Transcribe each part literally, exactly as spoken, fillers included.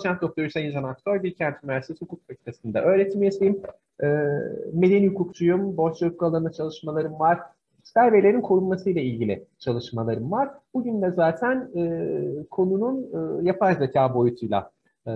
Doçent Doktor Hüseyin Can Aksoy, Bilkent Üniversitesi Hukuk Fakültesi'nde öğretim üyesiyim. Ee, medeni hukukçuyum, borç hukuk alanında çalışmalarım var. Kişisel verilerin korunması ile ilgili çalışmalarım var. Bugün de zaten e, konunun e, yapay zeka boyutuyla e,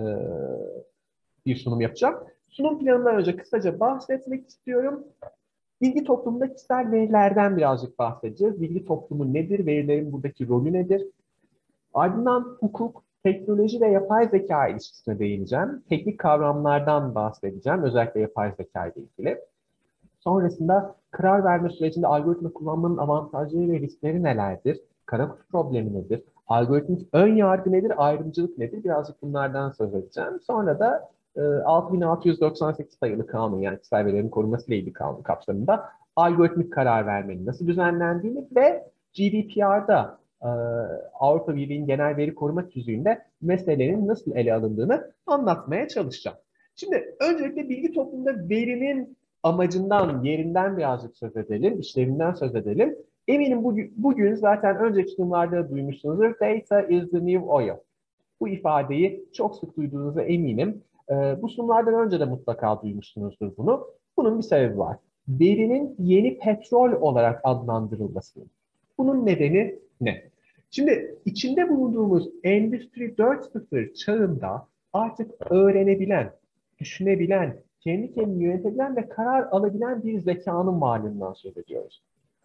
bir sunum yapacağım. Sunum planından önce kısaca bahsetmek istiyorum. Bilgi toplumunda kişisel verilerden birazcık bahsedeceğiz. Bilgi toplumu nedir, verilerin buradaki rolü nedir? Ardından hukuk, teknoloji ve yapay zeka ilişkisine değineceğim. Teknik kavramlardan bahsedeceğim, özellikle yapay zeka ile ilgili. Sonrasında karar verme sürecinde algoritma kullanmanın avantajları ve riskleri nelerdir? Kara kutu problemi nedir? Algoritmik ön yargı nedir? Ayrımcılık nedir? Birazcık bunlardan söz edeceğim. Sonra da e, altı bin altı yüz doksan sekiz sayılı kanun, yani kişisel verilerin korunması ile ilgili kanun kapsamında algoritmik karar vermenin nasıl düzenlendiğini ve G D P R'da e, Avrupa Birliği'nin genel veri koruma tüzüğünde meselelerin nasıl ele alındığını anlatmaya çalışacağım. Şimdi öncelikle bilgi toplumunda verinin amacından, yerinden birazcık söz edelim, işlevinden söz edelim. Eminim bugün, bugün zaten önceki sunumlarda duymuşsunuzdur. Data is the new oil. Bu ifadeyi çok sık duyduğunuza eminim. Ee, bu sunumlardan önce de mutlaka duymuşsunuzdur bunu. Bunun bir sebebi var. Verinin yeni petrol olarak adlandırılmasının. Bunun nedeni ne? Şimdi içinde bulunduğumuz Endüstri dört nokta sıfır çağında artık öğrenebilen, düşünebilen, kendi kendini yönetebilen ve karar alabilen bir zekanın varlığından söz ediyoruz.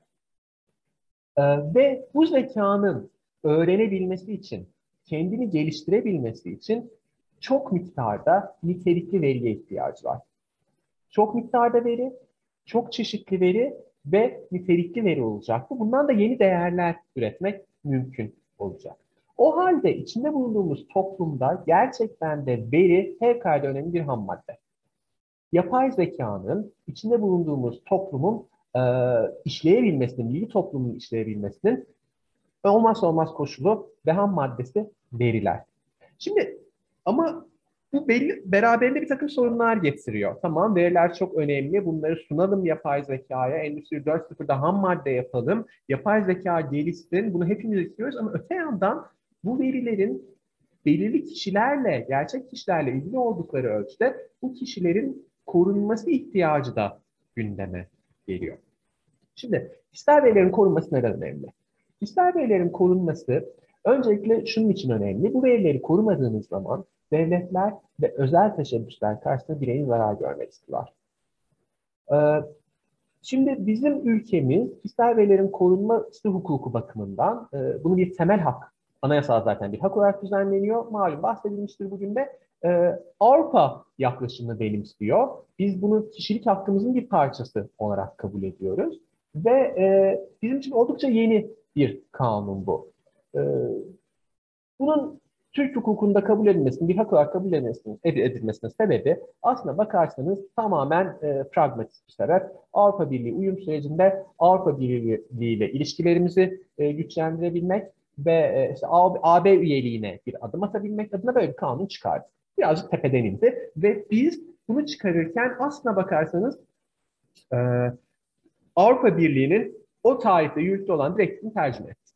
Ee, ve bu zekanın öğrenebilmesi için, kendini geliştirebilmesi için çok miktarda nitelikli veriye ihtiyacı var. Çok miktarda veri, çok çeşitli veri ve nitelikli veri olacak. Bundan da yeni değerler üretmek mümkün olacak. O halde içinde bulunduğumuz toplumda gerçekten de veri fevkalade önemli bir ham madde. Yapay zekanın içinde bulunduğumuz toplumun e, işleyebilmesinin, bilgi toplumunun işleyebilmesinin olmazsa olmaz koşulu ve ham maddesi veriler. Şimdi ama bu belli, beraberinde bir takım sorunlar getiriyor. Tamam, veriler çok önemli. Bunları sunalım yapay zekaya. Endüstri dört nokta sıfırda ham madde yapalım. Yapay zeka gelişsin. Bunu hepimiz istiyoruz ama öte yandan bu verilerin belirli kişilerle, gerçek kişilerle ilgili oldukları ölçüde bu kişilerin korunması ihtiyacı da gündeme geliyor. Şimdi kişisel verilerin korunması neden önemli? Kişisel verilerin korunması öncelikle şunun için önemli. Bu verileri korumadığınız zaman devletler ve özel teşebbüsler karşısında bireyin zarar görmek istiyorlar. Ee, şimdi bizim ülkemiz kişisel verilerin korunması hukuku bakımından e, bunu bir temel hak, anayasal zaten bir hak olarak düzenleniyor. Malum bahsedilmiştir bugün de. Ee, Avrupa yaklaşımını benimsiyor. Biz bunu kişilik hakkımızın bir parçası olarak kabul ediyoruz. Ve e, bizim için oldukça yeni bir kanun bu. E, bunun Türk hukukunda kabul edilmesinin, bir hak olarak kabul edilmesinin, edilmesinin sebebi aslında bakarsanız tamamen e, pragmatik bir sebep. Avrupa Birliği uyum sürecinde Avrupa Birliği ile ilişkilerimizi e, güçlendirebilmek ve e, işte A B üyeliğine bir adım atabilmek adına böyle bir kanun çıkardı. Birazcık tepeden indi ve biz bunu çıkarırken aslına bakarsanız e, Avrupa Birliği'nin o tarihte yürürlükte olan direktifini tercüme etti.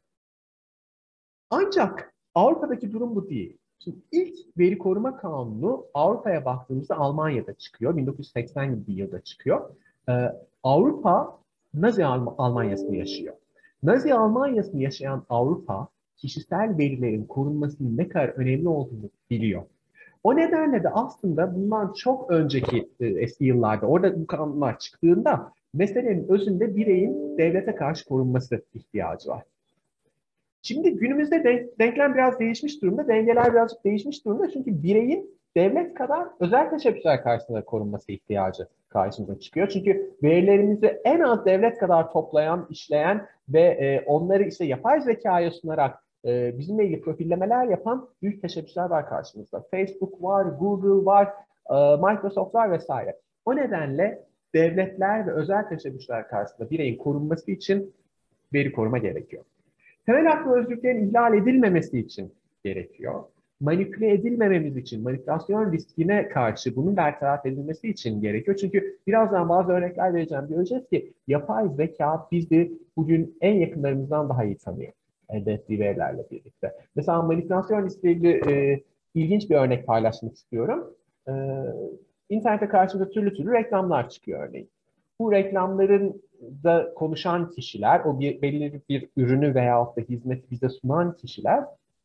Ancak Avrupa'daki durum bu değil. Şimdi ilk veri koruma kanunu Avrupa'ya baktığımızda Almanya'da çıkıyor. bin dokuz yüz seksen gibi bir yılda çıkıyor. Ee, Avrupa Nazi Alm Almanya'sını yaşıyor. Nazi Almanya'sını yaşayan Avrupa kişisel verilerin korunmasının ne kadar önemli olduğunu biliyor. O nedenle de aslında bundan çok önceki e, eski yıllarda orada bu kanunlar çıktığında meselenin özünde bireyin devlete karşı korunması ihtiyacı var. Şimdi günümüzde de, denklem biraz değişmiş durumda, dengeler birazcık değişmiş durumda. Çünkü bireyin devlet kadar özel teşebbüsler karşısında korunması ihtiyacı karşımıza çıkıyor. Çünkü verilerimizi en az devlet kadar toplayan, işleyen ve e, onları işte yapay zekaya sunarak e, bizimle ilgili profillemeler yapan büyük teşebbüsler var karşımızda. Facebook var, Google var, e, Microsoft var vesaire. O nedenle devletler ve özel teşebbüsler karşısında bireyin korunması için veri koruma gerekiyor. Temel hak ve özgürlüklerin ihlal edilmemesi için gerekiyor. Manipüle edilmememiz için, manipülasyon riskine karşı bunun bertaraf edilmesi için gerekiyor. Çünkü birazdan bazı örnekler vereceğim. Göreceğiz ki yapay zeka bizi bugün en yakınlarımızdan daha iyi tanıyor elde ettiği verilerle birlikte. Mesela manipülasyon riskiyle e, ilginç bir örnek paylaşmak istiyorum. Ee, internette karşımıza türlü türlü reklamlar çıkıyor örneğin. Bu reklamların da konuşan kişiler, o bir, belirli bir ürünü veyahut da hizmeti bize sunan kişiler,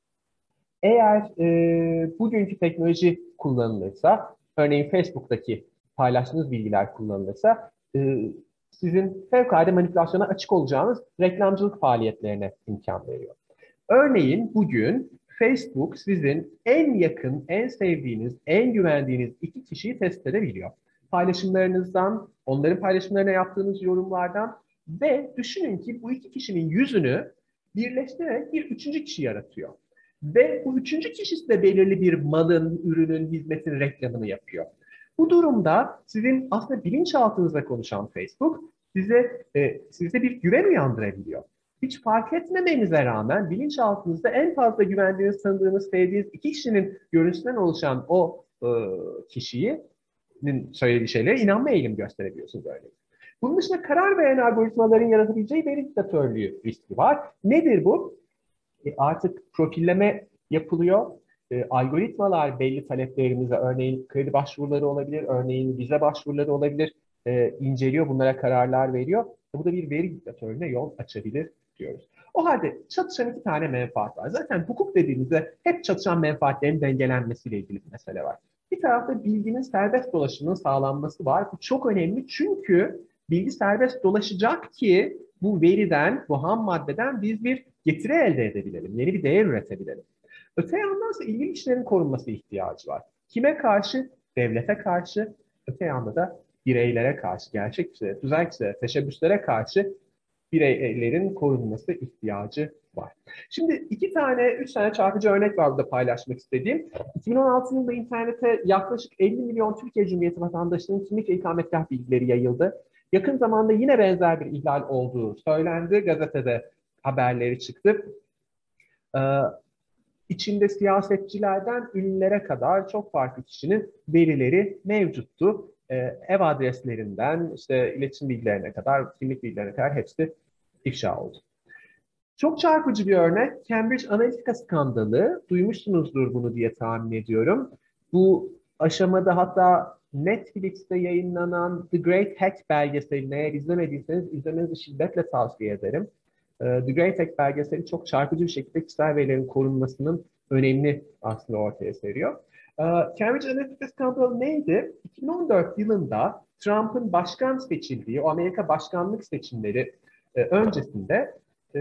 eğer e, bugünkü teknoloji kullanılırsa, örneğin Facebook'taki paylaştığınız bilgiler kullanılırsa, e, sizin fevkalade manipülasyona açık olacağınız reklamcılık faaliyetlerine imkan veriyor. Örneğin bugün Facebook sizin en yakın, en sevdiğiniz, en güvendiğiniz iki kişiyi test edebiliyor. Paylaşımlarınızdan, onların paylaşımlarına yaptığınız yorumlardan ve düşünün ki bu iki kişinin yüzünü birleştirerek bir üçüncü kişi yaratıyor. Ve bu üçüncü kişisi de belirli bir malın, ürünün, hizmetin reklamını yapıyor. Bu durumda sizin aslında bilinçaltınızda konuşan Facebook size e, size bir güven uyandırabiliyor. Hiç fark etmemenize rağmen bilinçaltınızda en fazla güvendiğiniz, tanıdığınız, sevdiğiniz iki kişinin görüntüsünden oluşan o e, kişinin söylediği şeylere inanma eğilim gösterebiliyorsunuz öyle. Bunun dışında karar veren algoritmaların yaratabileceği veri diktatörlüğü riski var. Nedir bu? E, artık profilleme yapılıyor. E, algoritmalar belli taleplerimize, örneğin kredi başvuruları olabilir, örneğin vize başvuruları olabilir, e, inceliyor, bunlara kararlar veriyor. Bu da bir veri diktatörüne yol açabilir diyoruz. O halde çatışan iki tane menfaat var. Zaten hukuk dediğimizde hep çatışan menfaatlerin dengelenmesiyle ilgili bir mesele var. Bir tarafta bilginin serbest dolaşımının sağlanması var. Bu çok önemli çünkü bilgi serbest dolaşacak ki bu veriden, bu ham maddeden biz bir getiri elde edebilelim, yeni bir değer üretebilelim. Öte yandan ise ilgili kişilerin korunması ihtiyacı var. Kime karşı? Devlete karşı, öte yanda da bireylere karşı, gerçek kişilere, tüzel kişilere, teşebbüslere karşı bireylerin korunması ihtiyacı var. Şimdi iki tane, üç tane çarpıcı örnek var burada paylaşmak istediğim. iki bin on altı yılında internete yaklaşık elli milyon Türkiye Cumhuriyeti vatandaşının kimlik ve ikametgah bilgileri yayıldı. Yakın zamanda yine benzer bir ihlal olduğu söylendi. Gazetede haberleri çıktı. Ee, içinde siyasetçilerden ünlülere kadar çok farklı kişinin verileri mevcuttu. Ee, ev adreslerinden işte iletişim bilgilerine kadar, kimlik bilgilerine kadar hepsi ifşa oldu. Çok çarpıcı bir örnek Cambridge Analytica skandalı. Duymuşsunuzdur bunu diye tahmin ediyorum. Bu aşamada hatta Netflix'te yayınlanan The Great Hack belgeselini eğer izlemediyseniz izlemenizi şiddetle tavsiye ederim. The Great Hack belgeseli çok çarpıcı bir şekilde kişisel verilerin korunmasının önemini aslında ortaya seriyor. Cambridge Analytica skandalı neydi? iki bin on dört yılında Trump'ın başkan seçildiği, o Amerika başkanlık seçimleri öncesinde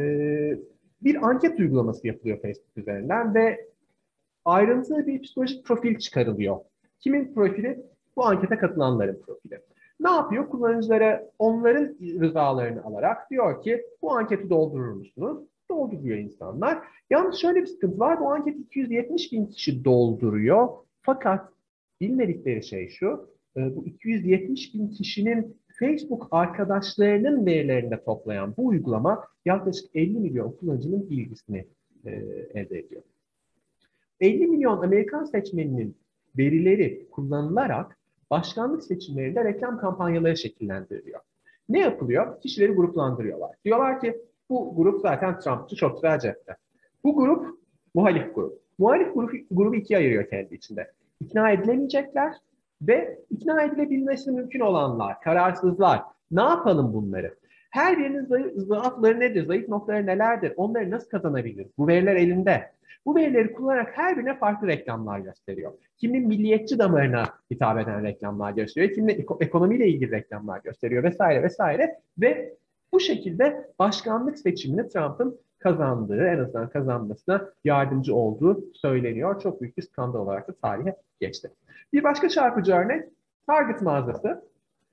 bir anket uygulaması yapılıyor Facebook üzerinden ve ayrıntılı bir psikolojik profil çıkarılıyor. Kimin profili? Bu ankete katılanların profili. Ne yapıyor? Kullanıcılara onların rızalarını alarak diyor ki bu anketi doldurur musunuz? Dolduruyor insanlar. Yalnız şöyle bir sıkıntı var. Bu anketi iki yüz yetmiş bin kişi dolduruyor. Fakat bilmedikleri şey şu. Bu iki yüz yetmiş bin kişinin Facebook arkadaşlarının verilerini de toplayan bu uygulama yaklaşık elli milyon kullanıcının bilgisini elde ediyor. elli milyon Amerikan seçmeninin verileri kullanılarak başkanlık seçimlerinde reklam kampanyaları şekillendiriliyor. Ne yapılıyor? Kişileri gruplandırıyorlar. Diyorlar ki bu grup zaten Trumpçı, çok güzel cepte. Bu grup muhalif grup. Muhalif grubu, grubu ikiye ayırıyor kendi içinde. İkna edilemeyecekler ve ikna edilebilmesi mümkün olanlar, kararsızlar. Ne yapalım bunları? Her birinin zayıf, zaafları nedir, zayıf noktaları nelerdir, onları nasıl kazanabilir? Bu veriler elinde. Bu verileri kullanarak her birine farklı reklamlar gösteriyor. Kiminin milliyetçi damarına hitap eden reklamlar gösteriyor, kiminin ekonomiyle ilgili reklamlar gösteriyor vesaire vesaire ve bu şekilde başkanlık seçimini Trump'ın kazandığı, en azından kazanmasına yardımcı olduğu söyleniyor. Çok büyük bir skandal olarak da tarihe geçti. Bir başka çarpıcı örnek Target mağazası.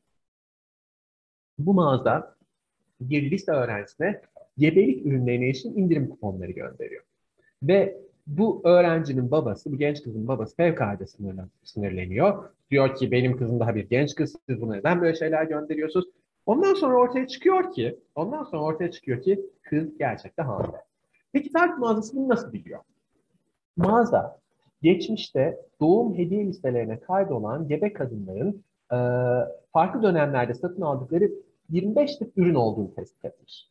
Bu mağaza bir lise öğrencisine gebelik ürünlerine ilişkin indirim kuponları gönderiyor. Ve bu öğrencinin babası, bu genç kızın babası fevkalade sinirleniyor. Diyor ki benim kızım daha bir genç kız, siz buna neden böyle şeyler gönderiyorsunuz? Ondan sonra ortaya çıkıyor ki, ondan sonra ortaya çıkıyor ki kız gerçekten hamile. Peki Target mağazası bunu nasıl biliyor? Mağaza, geçmişte doğum hediye listelerine kaydolan gebe kadınların e, farklı dönemlerde satın aldıkları yirmi beş tip ürün olduğunu tespit etmiş.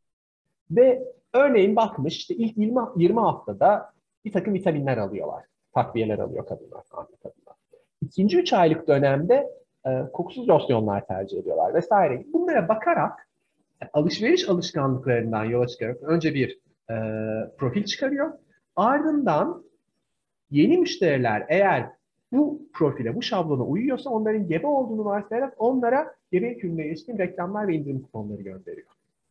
Ve örneğin bakmış işte ilk yirmi, yirmi haftada bir takım vitaminler alıyorlar. takviyeler alıyor kadınlar, hamile kadınlar. İkinci üç aylık dönemde e, kokusuz losyonlar tercih ediyorlar vesaire. Bunlara bakarak alışveriş alışkanlıklarından yola çıkarak önce bir e, profil çıkarıyor. Ardından yeni müşteriler eğer bu profile, bu şablona uyuyorsa onların gebe olduğunu varsayarak onlara gebelik ürününe ilişkin reklamlar ve indirim kuponları gönderiyor.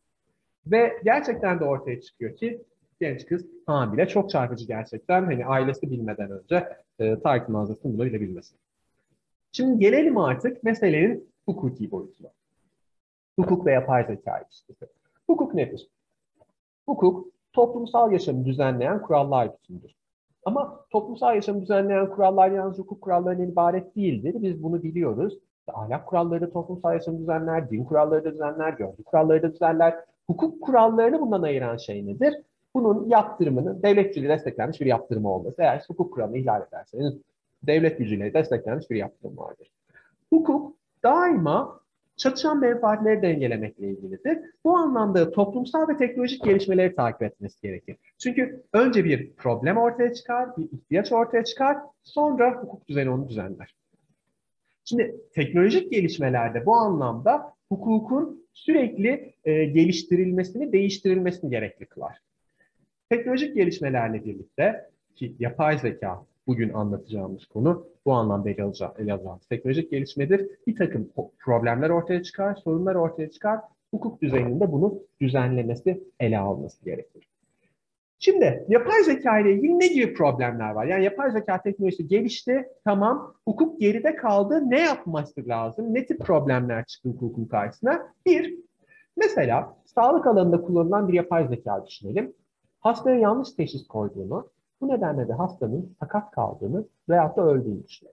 Ve gerçekten de ortaya çıkıyor ki genç kız hamile, çok çarpıcı gerçekten. Hani ailesi bilmeden önce e, Tarık mağazasının bunu bile bilmesi. Şimdi gelelim artık meselenin hukuki boyutuna. Hukuk ve yapay zeka ilişkisi. Hukuk nedir? Hukuk, toplumsal yaşamı düzenleyen kurallar bütünüdür. Ama toplumsal yaşamı düzenleyen kurallar yalnız hukuk kurallarından ibaret değildir. Biz bunu biliyoruz. Ahlak kuralları da toplumsal yaşamı düzenler, din kuralları da düzenler, görgü kuralları da düzenler. Hukuk kurallarını bundan ayıran şey nedir? Bunun yaptırımının devletçiliği desteklenmiş bir yaptırımı olması. Eğer hukuk kuralını ihlal ederseniz devlet gücüyle desteklenmiş bir yaptırım vardır. Hukuk daima çatışan menfaatleri dengelemekle ilgilidir. Bu anlamda toplumsal ve teknolojik gelişmeleri takip etmesi gerekir. Çünkü önce bir problem ortaya çıkar, bir ihtiyaç ortaya çıkar, sonra hukuk düzeni onu düzenler. Şimdi teknolojik gelişmelerde bu anlamda hukukun sürekli e, geliştirilmesini, değiştirilmesini gerekli kılar. Teknolojik gelişmelerle birlikte ki yapay zeka bugün anlatacağımız konu bu anlamda ele alacağımız teknolojik gelişmedir. Bir takım problemler ortaya çıkar, sorunlar ortaya çıkar. Hukuk düzeninde bunu düzenlemesi, ele alması gerekir. Şimdi yapay zeka ile ilgili ne gibi problemler var? Yani yapay zeka teknolojisi gelişti, tamam. Hukuk geride kaldı. Ne yapması lazım? Ne tip problemler çıktı hukukun karşısına? Bir, mesela sağlık alanında kullanılan bir yapay zeka düşünelim. Hastaya yanlış teşhis koyduğunu, bu nedenle de hastanın sakat kaldığını veyahut da öldüğünü düşünelim.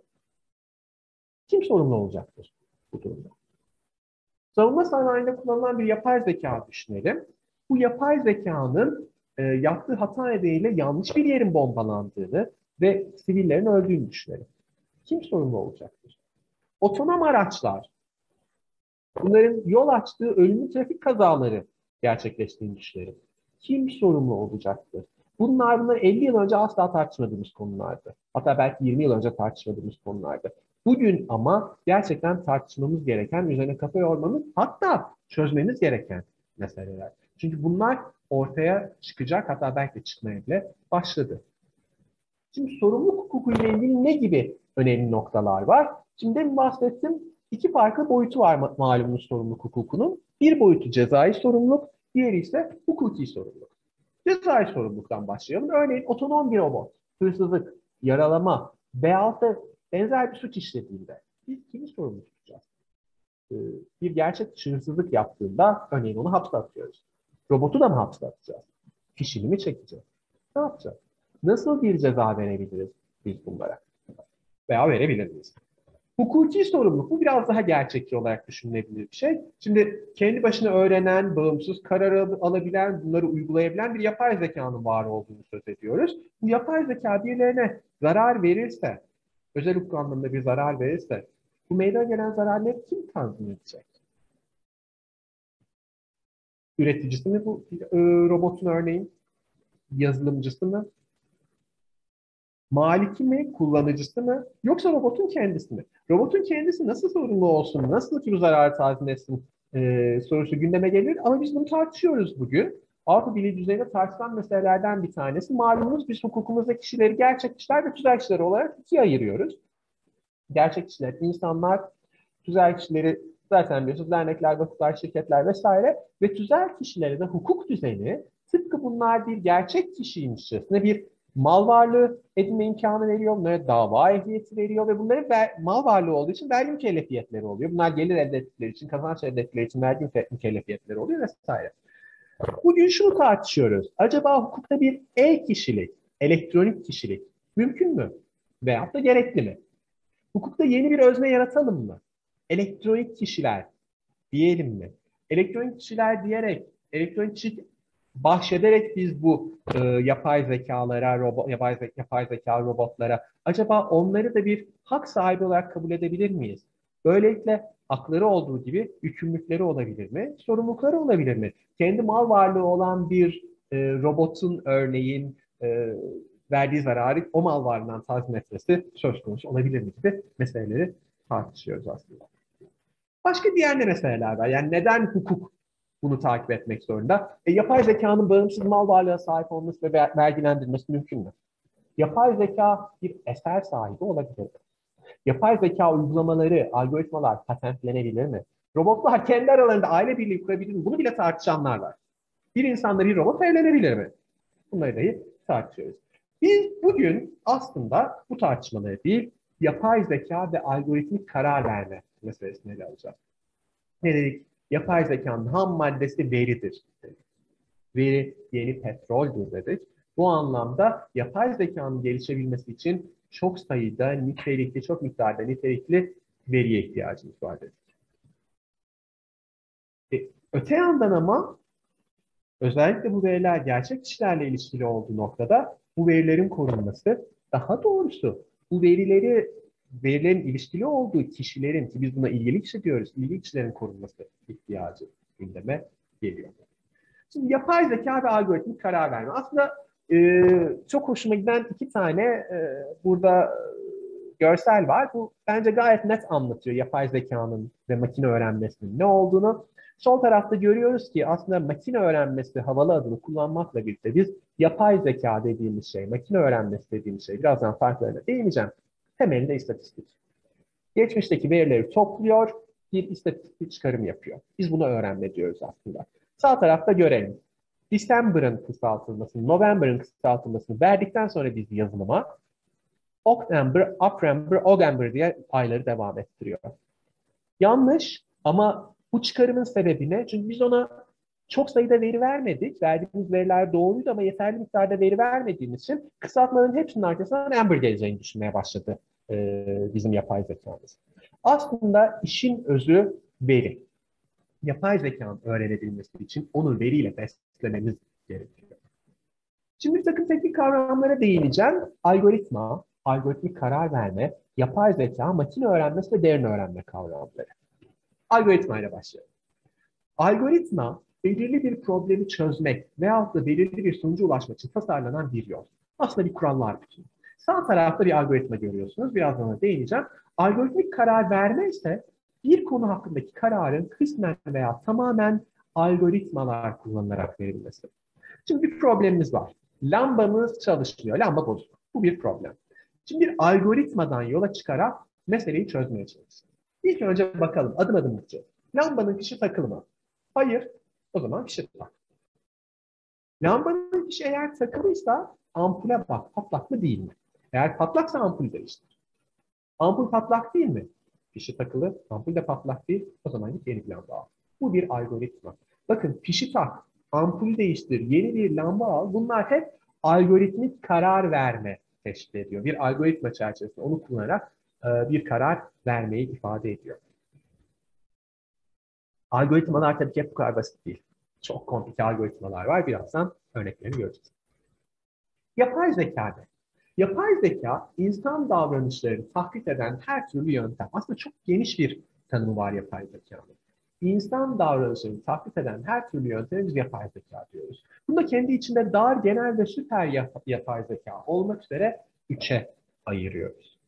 Kim sorumlu olacaktır bu durumda? Savunma sanayinde kullanılan bir yapay zeka düşünelim. Bu yapay zekanın e, yaptığı hata nedeniyle yanlış bir yerin bombalandığını ve sivillerin öldüğünü düşünelim. Kim sorumlu olacaktır? Otonom araçlar, bunların yol açtığı ölümlü trafik kazaları gerçekleştiğini düşünelim. Kim sorumlu olacaktır? Bunlar bunlar elli yıl önce asla tartışmadığımız konulardı. Hatta belki yirmi yıl önce tartışmadığımız konulardı. Bugün ama gerçekten tartışmamız gereken, üzerine kafa yormamız, hatta çözmemiz gereken meseleler. Çünkü bunlar ortaya çıkacak, hatta belki de çıkmaya bile başladı. Şimdi sorumluluk hukuku ile ilgili ne gibi önemli noktalar var? Şimdi demin bahsettim, iki farklı boyutu var malumunuz sorumluluk hukukunun. Bir boyutu cezai sorumluluk, diğeri ise hukuki sorumluluk. Cezai sorumluluktan başlayalım. Örneğin otonom bir robot, hırsızlık, yaralama veyahut da benzer bir suç işlediğinde biz kimi sorumlu tutacağız? Ee, bir gerçek hırsızlık yaptığında örneğin onu hapse atıyoruz. Robotu da mı hapse atacağız? Fişini mi çekeceğiz? Ne yapacağız? Nasıl bir ceza verebiliriz biz bunlara? Veya verebilir miyiz? Hukuki sorumluluk, bu biraz daha gerçekçi olarak düşünülebilir bir şey. Şimdi kendi başına öğrenen, bağımsız karar alabilen, bunları uygulayabilen bir yapay zekanın var olduğunu söz ediyoruz. Bu yapay zeka birilerine zarar verirse, özel hukuk anlamında bir zarar verirse, bu meydana gelen zararları kim tanzim edecek? Üreticisi mi bu e, robotun örneğin? Yazılımcısı mı? Maliki mi, kullanıcısı mı, yoksa robotun kendisi mi? Robotun kendisi nasıl sorumlu olsun, nasıl ki bu zararı tazmin etsin e, sorusu gündeme gelir. Ama biz bunu tartışıyoruz bugün. Avrupa Birliği düzeyinde tartışılan meselelerden bir tanesi. Malumunuz biz hukukumuzda kişileri gerçek kişiler ve tüzel kişiler olarak ikiye ayırıyoruz. Gerçek kişiler, insanlar, tüzel kişileri zaten biliyorsunuz dernekler, vakıflar, şirketler vesaire ve tüzel kişilere de hukuk düzeni tıpkı bunlar bir gerçek kişiymişçesine bir mal varlığı edinme imkanı veriyor, bunlara dava ehliyeti veriyor ve bunların mal varlığı olduğu için vergi mükellefiyetleri oluyor. Bunlar gelir elde ettikleri için, kazanç elde ettikleri için vergi mükellefiyetleri oluyor vesaire. Bugün şunu tartışıyoruz. Acaba hukukta bir e-kişilik, elektronik kişilik mümkün mü? Veyahut da gerekli mi? Hukukta yeni bir özne yaratalım mı? Elektronik kişiler diyelim mi? Elektronik kişiler diyerek, elektronik kişilik bahşederek biz bu e, yapay zekalara, robo, yapay, zeka, yapay zeka robotlara acaba onları da bir hak sahibi olarak kabul edebilir miyiz? Böylelikle hakları olduğu gibi yükümlülükleri olabilir mi? Sorumlulukları olabilir mi? Kendi mal varlığı olan bir e, robotun örneğin e, verdiği zararı o mal varlığından tazmin etmesi söz konusu olabilir mi gibi meseleleri tartışıyoruz aslında. Başka diğer ne meseleler var? Yani neden hukuk bunu takip etmek zorunda? E, yapay zekanın bağımsız mal varlığına sahip olması ve vergilendirilmesi mümkün mü? Yapay zeka bir eser sahibi olabilir mi? Yapay zeka uygulamaları, algoritmalar patentlenebilir mi? Robotlar kendi aralarında aile birliği kurabilir mi? Bunu bile tartışanlar var. Bir insanla bir robot evlenebilir mi? Bunları dahi tartışıyoruz. Biz bugün aslında bu tartışmaları değil, yapay zeka ve algoritmik karar verme meselesini ele alacağız. Ne dedik? Yapay zekanın ham maddesi veridir. Veri yeni petroldür dedik. Bu anlamda yapay zekanın gelişebilmesi için çok sayıda nitelikli, çok miktarda nitelikli veriye ihtiyacımız var dedik. E, öte yandan ama özellikle bu veriler gerçek kişilerle ilişkili olduğu noktada bu verilerin korunması, daha doğrusu bu verileri verilerin ilişkili olduğu kişilerin, ki biz buna ilgili kişi diyoruz, ilgili kişilerin korunması ihtiyacı gündeme geliyor. Şimdi yapay zeka ve algoritmik karar verme. Aslında e, çok hoşuma giden iki tane e, burada e, görsel var. Bu bence gayet net anlatıyor yapay zekanın ve makine öğrenmesinin ne olduğunu. Sol tarafta görüyoruz ki aslında makine öğrenmesi havalı adını kullanmakla birlikte biz yapay zeka dediğimiz şey, makine öğrenmesi dediğimiz şey, birazdan farklarına değineceğim. Temelinde istatistik. Geçmişteki verileri topluyor, bir istatistik çıkarım yapıyor. Biz buna öğrenme diyoruz aslında. Sağ tarafta görelim. December'ın kısaltılmasını, November'ın kısaltılmasını verdikten sonra biz yazılıma October, Aprember, Ogember diye ayları devam ettiriyor. Yanlış ama bu çıkarımın sebebi ne? Çünkü biz ona çok sayıda veri vermedik. Verdiğimiz veriler doğruydu ama yeterli miktarda veri vermediğimiz için kısaltmaların hepsinin arkasından Amber geleceğini düşünmeye başladı e, bizim yapay zekamız. Aslında işin özü veri. Yapay zekanın öğrenebilmesi için onu veriyle beslememiz gerekiyor. Şimdi bir takım teknik kavramlara değineceğim. Algoritma, algoritmik karar verme, yapay zeka, makine öğrenmesi ve derin öğrenme kavramları. Algoritma ile başlayalım. Algoritma, belirli bir problemi çözmek veyahut da belirli bir sonuca ulaşmak için tasarlanan bir yol. Aslında bir kurallar bütünü. Sağ tarafta bir algoritma görüyorsunuz. Birazdan ona değineceğim. Algoritmik karar verme ise bir konu hakkındaki kararın kısmen veya tamamen algoritmalar kullanılarak verilmesi. Şimdi bir problemimiz var. Lambamız çalışmıyor. Lamba bozuk. Bu bir problem. Şimdi bir algoritmadan yola çıkarak meseleyi çözmeye çalışıyoruz. İlk önce bakalım adım adım gideceğiz. Lambanın fişi takılı mı? Hayır. O zaman fişi tak. Lambanın fişi eğer takılıysa ampule bak. Patlak mı değil mi? Eğer patlaksa ampul değiştir. Ampul patlak değil mi? Fişi takılı, ampul de patlak değil. O zaman git yeni bir lamba al. Bu bir algoritma. Bakın fişi tak, ampul değiştir, yeni bir lamba al. Bunlar hep algoritmik karar verme teşkil ediyor. Bir algoritma çerçevesinde onu kullanarak e, bir karar vermeyi ifade ediyor. Algoritmalar tabii ki hep bu kadar basit değil. Çok komplike algoritmalar var. Birazdan örneklerini göreceğiz. Yapay zeka ne? Yapay zeka, insan davranışlarını taklit eden her türlü yöntem. Aslında çok geniş bir tanımı var yapay zekanın. İnsan davranışlarını taklit eden her türlü yönteme biz yapay zeka diyoruz. Bunu da kendi içinde dar, genel ve süper yap yapay zeka olmak üzere üçe ayırıyoruz.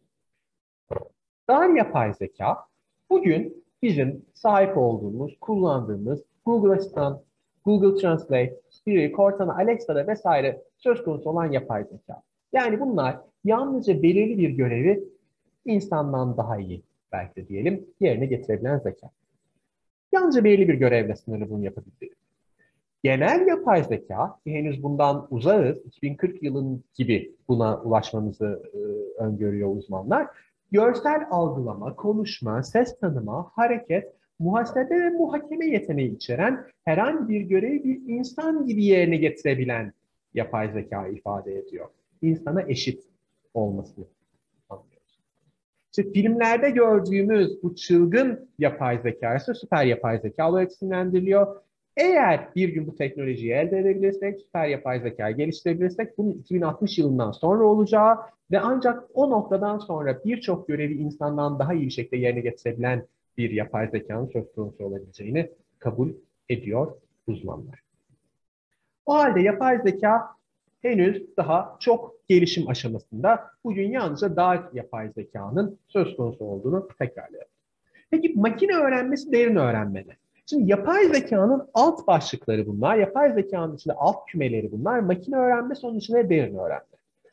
Dar yapay zeka, bugün bizim sahip olduğumuz, kullandığımız Google Asistan, Google Translate, Siri, Cortana, Alexa'da vesaire söz konusu olan yapay zeka. Yani bunlar yalnızca belirli bir görevi insandan daha iyi belki de diyelim yerine getirebilen zeka. Yalnızca belirli bir görevle sınırlı bunu yapabildiği. Genel yapay zeka, henüz bundan uzağız, iki bin kırk yılın gibi buna ulaşmamızı e, öngörüyor uzmanlar. Görsel algılama, konuşma, ses tanıma, hareket, muhasebe ve muhakeme yeteneği içeren herhangi bir görevi bir insan gibi yerine getirebilen yapay zeka ifade ediyor. İnsana eşit olmasını anlıyoruz. İşte filmlerde gördüğümüz bu çılgın yapay zeka ise süper yapay zeka olarak isimlendiriliyor. Eğer bir gün bu teknolojiyi elde edebilirsek, süper yapay zekayı geliştirebilirsek bunun iki bin altmış yılından sonra olacağı ve ancak o noktadan sonra birçok görevi insandan daha iyi bir şekilde yerine getirebilen bir yapay zekanın söz konusu olabileceğini kabul ediyor uzmanlar. O halde yapay zeka henüz daha çok gelişim aşamasında. Bugün yalnızca dar yapay zekanın söz konusu olduğunu tekrarlayalım. Peki makine öğrenmesi, derin öğrenme ne? Şimdi yapay zekanın alt başlıkları bunlar. Yapay zekanın içinde alt kümeleri bunlar. Makine öğrenmesi, onun içinde derin öğrenme.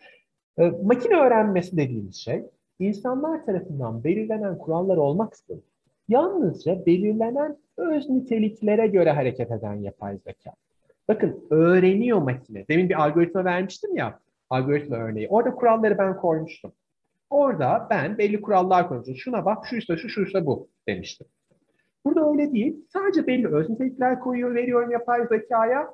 E, makine öğrenmesi dediğimiz şey, insanlar tarafından belirlenen kurallar olmaksızın yalnızca belirlenen öz niteliklere göre hareket eden yapay zeka. Bakın, öğreniyor makine. Demin bir algoritma vermiştim ya, algoritma örneği. Orada kuralları ben koymuştum. Orada ben belli kurallar koymuştum. Şuna bak, şuysa şu, şuysa bu demiştim. Burada öyle değil. Sadece belli öz nitelikler koyuyor, veriyorum yapay zekaya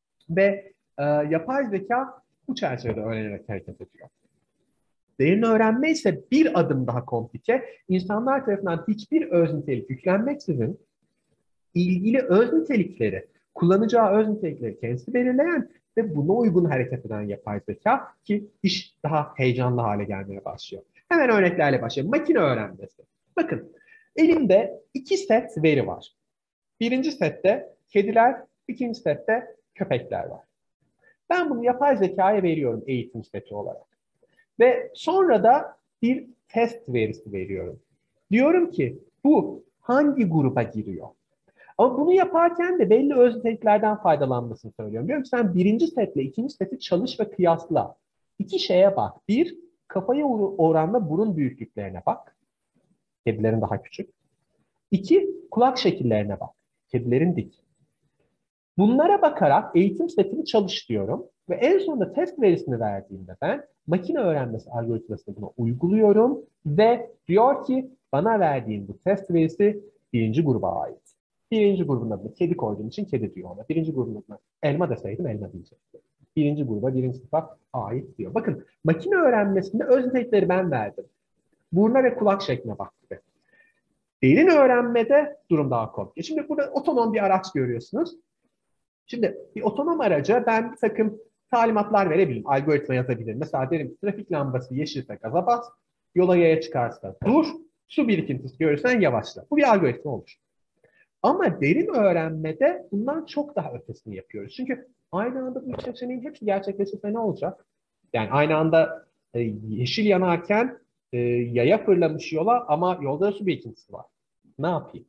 ve e, yapay zeka bu çerçevede öğrenerek hareket ediyor. Derin öğrenme ise bir adım daha komplike. İnsanlar tarafından hiçbir öz nitelik yüklenmeksizin ilgili öz nitelikleri, kullanacağı öz nitelikleri kendisi belirleyen ve buna uygun hareket eden yapay zeka ki iş daha heyecanlı hale gelmeye başlıyor. Hemen örneklerle başlayalım. Makine öğrenmesi. Bakın, elimde iki set veri var. Birinci sette kediler, ikinci sette köpekler var. Ben bunu yapay zekaya veriyorum eğitim seti olarak. Ve sonra da bir test verisi veriyorum. Diyorum ki bu hangi gruba giriyor? Ama bunu yaparken de belli öz niteliklerden faydalanmasını söylüyorum. Diyorum ki sen birinci setle ikinci seti çalış ve kıyasla. İki şeye bak. Bir, kafaya oranla burun büyüklüklerine bak. Kedilerin daha küçük. İki, kulak şekillerine bak. Kedilerin dik. Bunlara bakarak eğitim setini çalış diyorum. Ve en sonunda test verisini verdiğimde ben makine öğrenmesi algoritmasını buna uyguluyorum. Ve diyor ki bana verdiğin bu test verisi birinci gruba ait. Birinci grubun adını kedi koyduğum için kedi diyor ona. Birinci grubun adına elma deseydim elma diyecekti. Birinci gruba, birinci sınıfa ait diyor. Bakın, makine öğrenmesinde öz nitelikleri ben verdim. Buruna ve kulak şekline baktı. Derin öğrenmede durum daha komplike. Şimdi burada otonom bir araç görüyorsunuz. Şimdi bir otonom araca ben bir takım talimatlar verebilirim. Algoritma yazabilirim. Mesela derim trafik lambası yeşilse gaza bas, yola yaya çıkarsa dur, su birikintisi görürsen yavaşla. Bu bir algoritma olur. Ama derin öğrenmede bundan çok daha ötesini yapıyoruz. Çünkü aynı anda bu üç seçeneğin hepsi gerçekleşirse ne olacak? Yani aynı anda e, yeşil yanarken e, yaya fırlamış yola ama yolda su birikintisi var. Ne yapayım?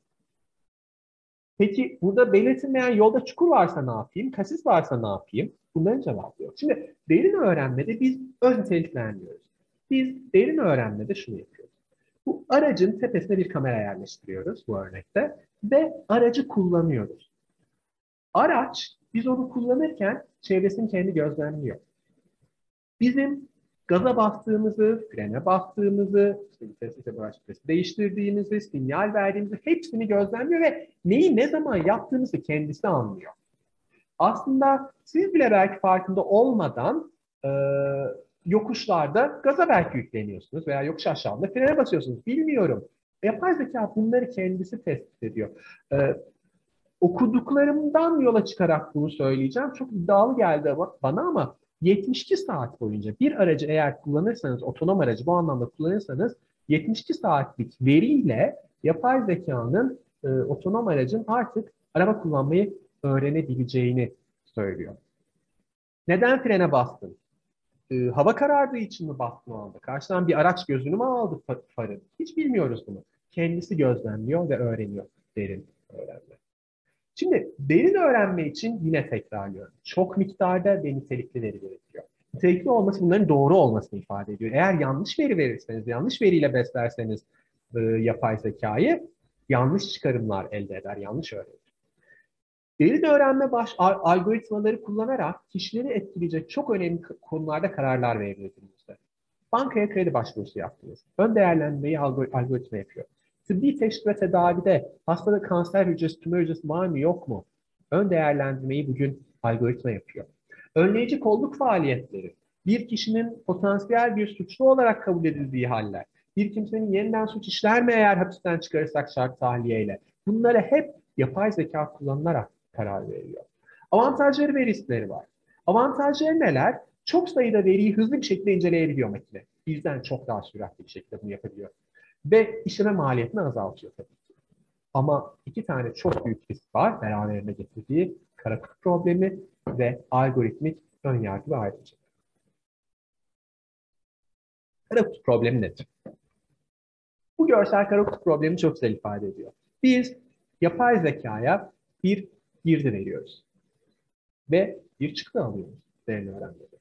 Peki burada belirtilmeyen yolda çukur varsa ne yapayım? Kasis varsa ne yapayım? Bunların cevabı yok. Şimdi derin öğrenmede biz öz nitelik vermiyoruz. Biz derin öğrenmede şunu yapıyoruz. Bu aracın tepesine bir kamera yerleştiriyoruz bu örnekte ve aracı kullanıyoruz. Araç biz onu kullanırken çevresini kendi gözlemliyor. Bizim gaza bastığımızı, frene bastığımızı, işte vitesi, viraj vitesi değiştirdiğimizi, sinyal verdiğimizi hepsini gözlemliyor ve neyi ne zaman yaptığımızı kendisi anlıyor. Aslında siz bile belki farkında olmadan e, yokuşlarda gaza belki yükleniyorsunuz veya yokuş aşağıda frene basıyorsunuz. Bilmiyorum. Yapay zeka bunları kendisi tespit ediyor. E, okuduklarımdan yola çıkarak bunu söyleyeceğim. Çok iddialı geldi bana ama yetmiş iki saat boyunca bir aracı eğer kullanırsanız, otonom aracı bu anlamda kullanırsanız yetmiş iki saatlik veriyle yapay zekanın, e, otonom aracın artık araba kullanmayı öğrenebileceğini söylüyor. Neden frene bastın? E, hava karardığı için mi bastın o anda? Karşıdan bir araç gözünü mü aldı farı? Hiç bilmiyoruz bunu. Kendisi gözlemliyor ve öğreniyor derin öğrenme. Şimdi derin öğrenme için yine tekrarlıyorum. Çok miktarda ve nitelikli veri gerekiyor. Nitelikli olması bunların doğru olmasını ifade ediyor. Eğer yanlış veri verirseniz, yanlış veriyle beslerseniz e, yapay zekayı yanlış çıkarımlar elde eder, yanlış öğrenir. Derin öğrenme baş, algoritmaları kullanarak kişileri etkileyecek çok önemli konularda kararlar verilir. Bankaya kredi başvurusu yaptınız. Ön değerlendirmeyi algoritma yapıyor. Tıbbi teşhis ve tedavide hastada kanser hücresi, tümör hücresi var mı yok mu? Ön değerlendirmeyi bugün algoritma yapıyor. Önleyici kolluk faaliyetleri, bir kişinin potansiyel bir suçlu olarak kabul edildiği haller, bir kimsenin yeniden suç işler mi eğer hapisten çıkarırsak şart tahliyeyle, bunlara hep yapay zeka kullanılarak karar veriliyor. Avantajları ve riskleri var. Avantajları neler? Çok sayıda veriyi hızlı bir şekilde inceleyebiliyor makine. Bizden çok daha süratli bir şekilde bunu yapabiliyor. Ve işleme maliyetini azaltıyor tabii ki. Ama iki tane çok büyük risk var beraberinde getirdiği kara kutu problemi ve algoritmik ön yargı ve ayrımcılık. Kara kutu problemi nedir? Bu görsel kara kutu problemi çok güzel ifade ediyor. Biz yapay zekaya bir girdi veriyoruz ve bir çıktı alıyoruz derin öğrenmede.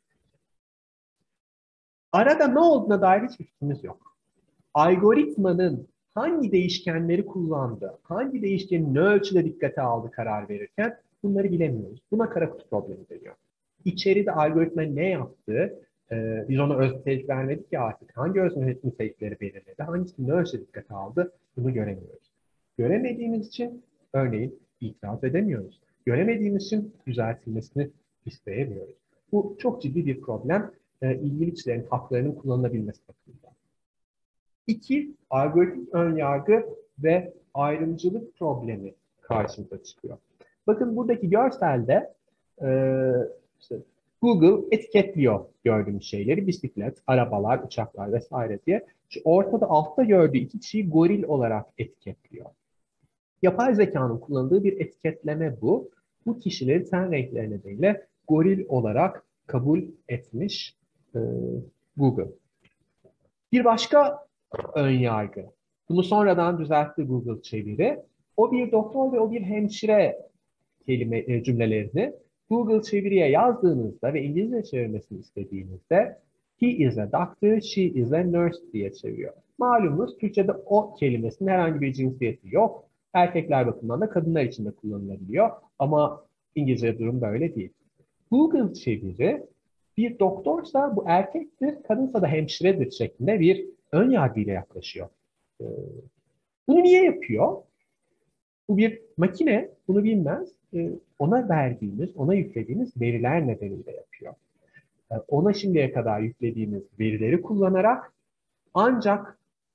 Arada ne olduğuna dair hiçbir fikrimiz yok. Algoritmanın hangi değişkenleri kullandı, hangi değişkeni ne ölçüde dikkate aldı karar verirken bunları bilemiyoruz. Buna kara kutu problemi deniyor. İçeride algoritma ne yaptı? Ee, biz ona öz nitelik vermedik ya artık. Hangi öz nitelikleri belirledi? Hangisini ne ölçüde dikkate aldı? Bunu göremiyoruz. Göremediğimiz için örneğin itiraz edemiyoruz. Göremediğimiz için düzeltilmesini isteyemiyoruz. Bu çok ciddi bir problem. E, ilgili kişilerin haklarının kullanılabilmesi bakımından. İki, algoritmik önyargı ve ayrımcılık problemi karşımıza çıkıyor. Bakın buradaki görselde e, işte Google etiketliyor gördüğümüz şeyleri. Bisiklet, arabalar, uçaklar vesaire diye. Şu ortada altta gördüğü iki kişiyi goril olarak etiketliyor. Yapay zekanın kullandığı bir etiketleme bu. Bu kişileri ten renkleri nedeniyle goril olarak kabul etmiş e, Google. Bir başka ön yargı. Bunu sonradan düzeltti Google çeviri. O bir doktor ve o bir hemşire kelime e, cümlelerini Google çeviriye yazdığınızda ve İngilizce çevirmesini istediğinizde he is a doctor, she is a nurse diye çeviriyor. Malumunuz Türkçe'de o kelimesinin herhangi bir cinsiyeti yok. Erkekler bakımından da kadınlar için de kullanılabiliyor. Ama İngilizce durum böyle değil. Google çeviri bir doktorsa bu erkektir, kadınsa da hemşiredir şeklinde bir ön yargıyla yaklaşıyor. Ee, Bunu niye yapıyor? Bu bir makine, bunu bilmez. Ee, ona verdiğimiz, ona yüklediğimiz veriler nedeniyle yapıyor. Ee, ona şimdiye kadar yüklediğimiz verileri kullanarak ancak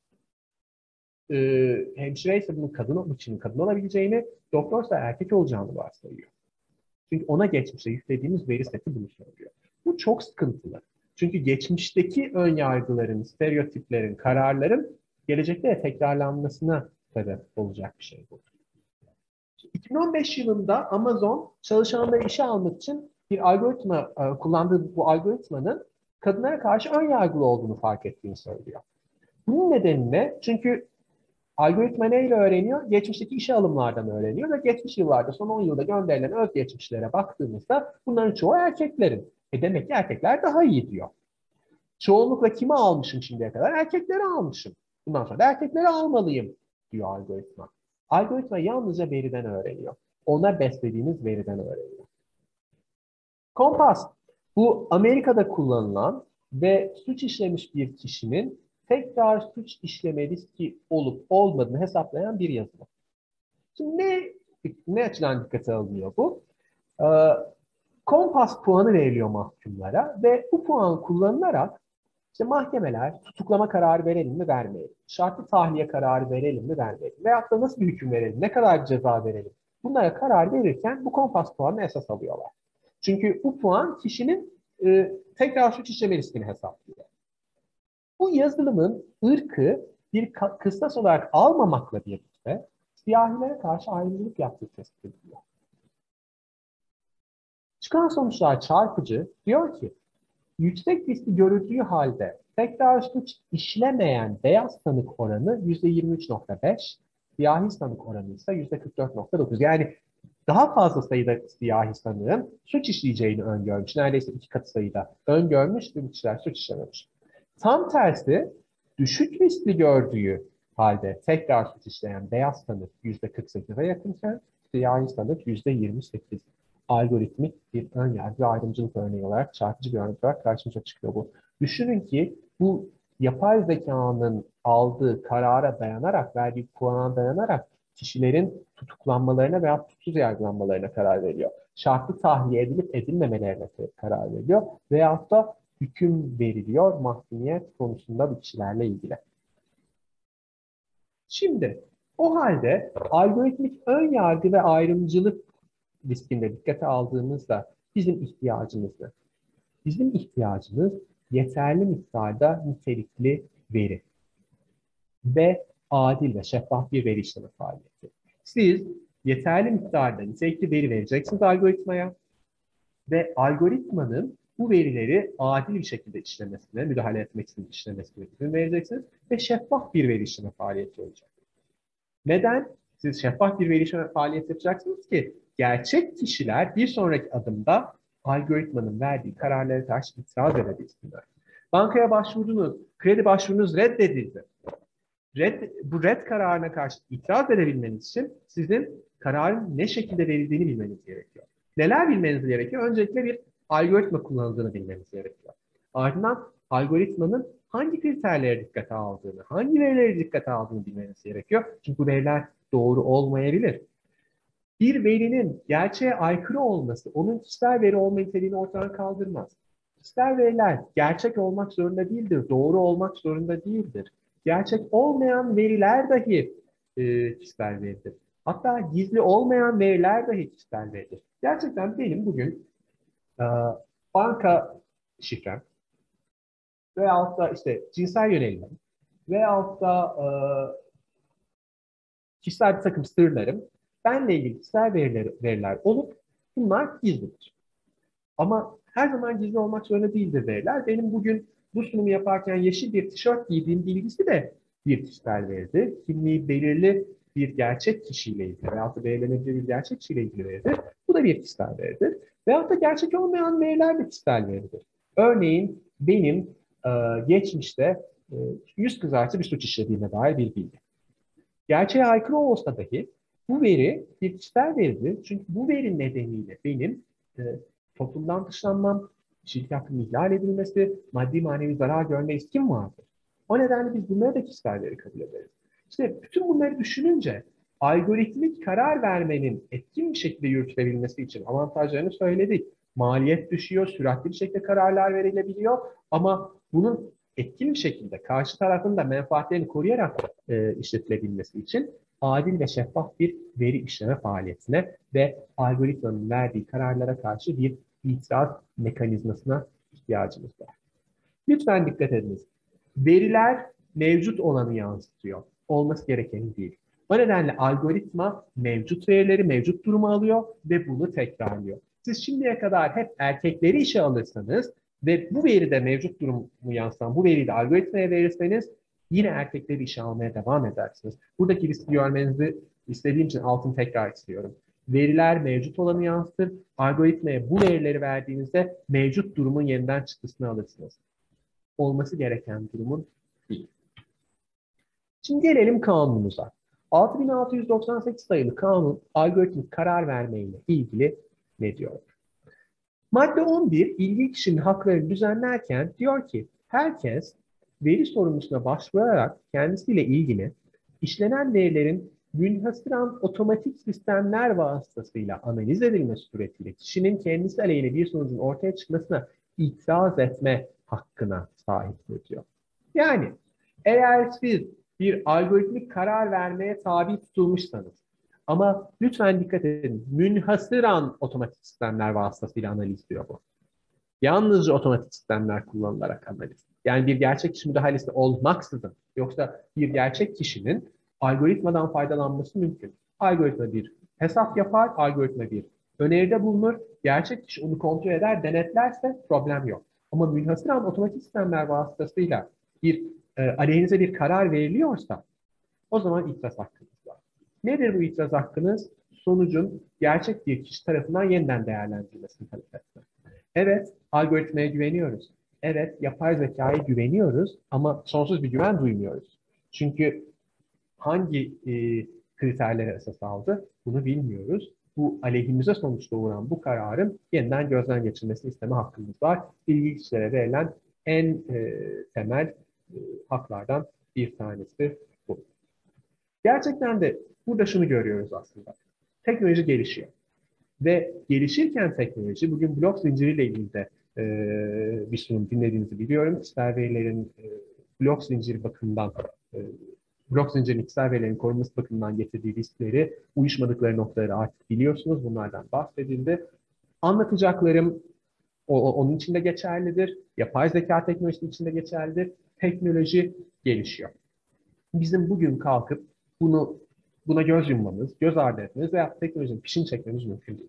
e, hemşire ise bunun kadın için kadın olabileceğini, doktorsa erkek olacağını varsayıyor. Çünkü ona geçmişte yüklediğimiz veri seti bunu söylüyor. Bu çok sıkıntılı. Çünkü geçmişteki ön yargıların, stereotiplerin, kararların gelecekte de tekrarlanmasına sebep olacak bir şey bu. iki bin on beş yılında Amazon çalışanları işe almak için bir algoritma e, kullandığı bu algoritmanın kadınlara karşı ön yargılı olduğunu fark ettiğini söylüyor. Bunun nedeni ne? Çünkü algoritma neyle öğreniyor? Geçmişteki işe alımlardan öğreniyor ve geçmiş yıllarda, son on yılda gönderilen özgeçmişlere baktığımızda bunların çoğu erkeklerin. E demek ki erkekler daha iyi diyor. Çoğunlukla kimi almışım şimdiye kadar? Erkekleri almışım. Bundan sonra da erkekleri almalıyım diyor algoritma. Algoritma yalnızca veriden öğreniyor. Ona beslediğiniz veriden öğreniyor. Kompas. Bu Amerika'da kullanılan ve suç işlemiş bir kişinin tekrar suç işleme riski olup olmadığını hesaplayan bir yazılım. Şimdi ne, ne açıdan dikkate alınıyor bu? Ee, Kompas puanı veriliyor mahkumlara ve bu puan kullanılarak işte mahkemeler tutuklama kararı verelim mi vermeyelim, şartlı tahliye kararı verelim mi vermeyelim veyahut da nasıl bir hüküm verelim, ne kadar ceza verelim. Bunlara karar verirken bu kompas puanını esas alıyorlar. Çünkü bu puan kişinin e, tekrar suç işleme riskini hesaplıyor. Bu yazılımın ırkı bir kıstas olarak almamakla birlikte siyahilere karşı ayrımcılık yaptığı tespit ediliyor. Çıkan sonuçlar çarpıcı. Diyor ki, yüksek riskli görüldüğü halde tekrar suç işlemeyen beyaz tanık oranı yüzde yirmi üç nokta beş, siyahi sanık oranı ise yüzde kırk dört nokta dokuz. Yani daha fazla sayıda siyahi sanığın suç işleyeceğini öngörmüş. Neredeyse iki katı sayıda öngörmüş ve bu kişiler suç işlememiş. Tam tersi düşük riskli gördüğü halde tekrar suç işleyen beyaz sanık yüzde kırk sekize yakınken siyahi sanık yüzde yirmi sekiz. Algoritmik bir ön yargı ayrımcılık örneği olarak çarpıcı bir örnek olarak karşımıza çıkıyor bu. Düşünün ki bu yapay zekanın aldığı karara dayanarak, verdiği puana dayanarak kişilerin tutuklanmalarına veya tutuksuz yargılanmalarına karar veriyor. Şartlı tahliye edilip edilmemelerine karar veriyor. Veyahut da hüküm veriliyor mahkumiyet konusunda bu kişilerle ilgili. Şimdi o halde algoritmik ön yargı ve ayrımcılık riskinde dikkate aldığımızda bizim ihtiyacımız ne? Bizim ihtiyacımız yeterli miktarda nitelikli veri ve adil ve şeffaf bir veri işleme faaliyeti. Siz yeterli miktarda nitelikli veri vereceksiniz algoritmaya. ve algoritmanın bu verileri adil bir şekilde işlemesine, müdahale etmek için işlemesine izin vereceksiniz ve şeffaf bir veri işleme faaliyeti olacak. Neden? Siz şeffaf bir veri işleme faaliyeti yapacaksınız ki gerçek kişiler bir sonraki adımda algoritmanın verdiği kararlara karşı itiraz edebilsinler. Bankaya başvurdunuz, kredi başvurunuz reddedildi. Red, bu red kararına karşı itiraz edebilmeniz için sizin kararın ne şekilde verildiğini bilmeniz gerekiyor. Neler bilmeniz gerekiyor? Öncelikle bir algoritma kullanıldığını bilmeniz gerekiyor. Ardından algoritmanın hangi kriterlere dikkate aldığını, hangi verileri dikkate aldığını bilmeniz gerekiyor. Çünkü bu veriler doğru olmayabilir. Bir verinin gerçeğe aykırı olması, onun kişisel veri olma niteliğini ortadan kaldırmaz. Kişisel veriler gerçek olmak zorunda değildir, doğru olmak zorunda değildir. Gerçek olmayan veriler dahi e, kişisel veridir. Hatta gizli olmayan veriler dahi kişisel veridir. Gerçekten benim bugün e, banka şifrem veyahut da işte cinsel yönelimim veyahut da e, kişisel bir takım sırlarım, benle ilgili kişisel veriler, veriler olup bunlar gizlidir. Ama her zaman gizli olmak zorunda değildir veriler. Benim bugün bu sunumu yaparken yeşil bir tişört giydiğim bilgisi de bir kişisel veridir. Kimliği belirli bir gerçek kişiyle ilgili veyahut da belirlenebilir bir gerçek kişiyle ilgili veridir. Bu da bir kişisel veridir. Veyahut da gerçek olmayan veriler de kişisel veridir. Örneğin benim e, geçmişte e, yüz kızartı bir suç işlediğime dair bir bilgi. Gerçeğe aykırı olsa dahi bu veri bir kişisel veridir. Çünkü bu veri nedeniyle benim e, toplumdan dışlanmam, kişilik hakkının ihlal edilmesi, maddi manevi zarar görme riskim vardır. O nedenle biz bunları da kişisel veri kabul ederiz. İşte bütün bunları düşününce algoritmik karar vermenin etkin bir şekilde yürütülebilmesi için avantajlarını söyledik. Maliyet düşüyor, süratli bir şekilde kararlar verilebiliyor ama bunun etkin bir şekilde karşı tarafın da menfaatlerini koruyarak e, işletilebilmesi için adil ve şeffaf bir veri işleme faaliyetine ve algoritmanın verdiği kararlara karşı bir itiraz mekanizmasına ihtiyacımız var. Lütfen dikkat ediniz. Veriler mevcut olanı yansıtıyor. Olması gerekeni değil. O nedenle algoritma mevcut verileri, mevcut durumu alıyor ve bunu tekrarlıyor. Siz şimdiye kadar hep erkekleri işe alırsanız ve bu veride mevcut durumu yansıtan bu veriyi de algoritmaya verirseniz yine erkekleri işe almaya devam edersiniz. Buradaki riski görmenizi istediğim için altını tekrar istiyorum. Veriler mevcut olanı yansıtır. Algoritmaya bu verileri verdiğinizde mevcut durumun yeniden çıktısını alırsınız. Olması gereken durumun değil. Şimdi gelelim kanunumuza. altı bin altı yüz doksan sekiz sayılı kanun algoritmik karar verme ile ilgili ne diyor? Madde on bir ilgili kişinin haklarını düzenlerken diyor ki herkes veri sorumlusuna başvurarak kendisiyle ilgili işlenen verilerin münhasıran otomatik sistemler vasıtasıyla analiz edilmesi suretiyle kişinin kendisi aleyhine bir sonucun ortaya çıkmasına itiraz etme hakkına sahiptir diyor. Yani eğer siz bir algoritmik karar vermeye tabi tutulmuşsanız ama lütfen dikkat edin, münhasıran otomatik sistemler vasıtasıyla analiz diyor bu. Yalnızca otomatik sistemler kullanılarak analiz. Yani bir gerçek kişi müdahalesi olmaksızın, yoksa bir gerçek kişinin algoritmadan faydalanması mümkün. Algoritma bir hesap yapar, algoritma bir öneride bulunur, gerçek kişi onu kontrol eder, denetlerse problem yok. Ama münhasıran otomatik sistemler vasıtasıyla bir e, aleyhinize bir karar veriliyorsa o zaman itiraz hakkınız var. Nedir bu itiraz hakkınız? Sonucun gerçek bir kişi tarafından yeniden değerlendirilmesini talep etmek. Evet, algoritmaya güveniyoruz. Evet, yapay zekaya güveniyoruz ama sonsuz bir güven duymuyoruz. Çünkü hangi e, kriterlere esas aldı bunu bilmiyoruz. Bu aleyhimize sonuç doğuran bu kararın yeniden gözden geçirmesini isteme hakkımız var. İlgili kişilere verilen en e, temel e, haklardan bir tanesi bu. Gerçekten de burada şunu görüyoruz aslında. Teknoloji gelişiyor. Ve gelişirken teknoloji, bugün blok zinciriyle ilgili de e, bir sunum dinlediğinizi biliyorum. İster verilerin e, blok zinciri bakımından, e, blok zincirin kişisel verilerin korunması bakımından getirdiği riskleri, uyuşmadıkları noktaları artık biliyorsunuz. Bunlardan bahsedildi. Anlatacaklarım o, onun için de geçerlidir. Yapay zeka teknolojisi için de geçerlidir. Teknoloji gelişiyor. Bizim bugün kalkıp bunu buna göz yummamız, göz ardı etmemiz veya teknolojinin fişini çekmemiz mümkün değil.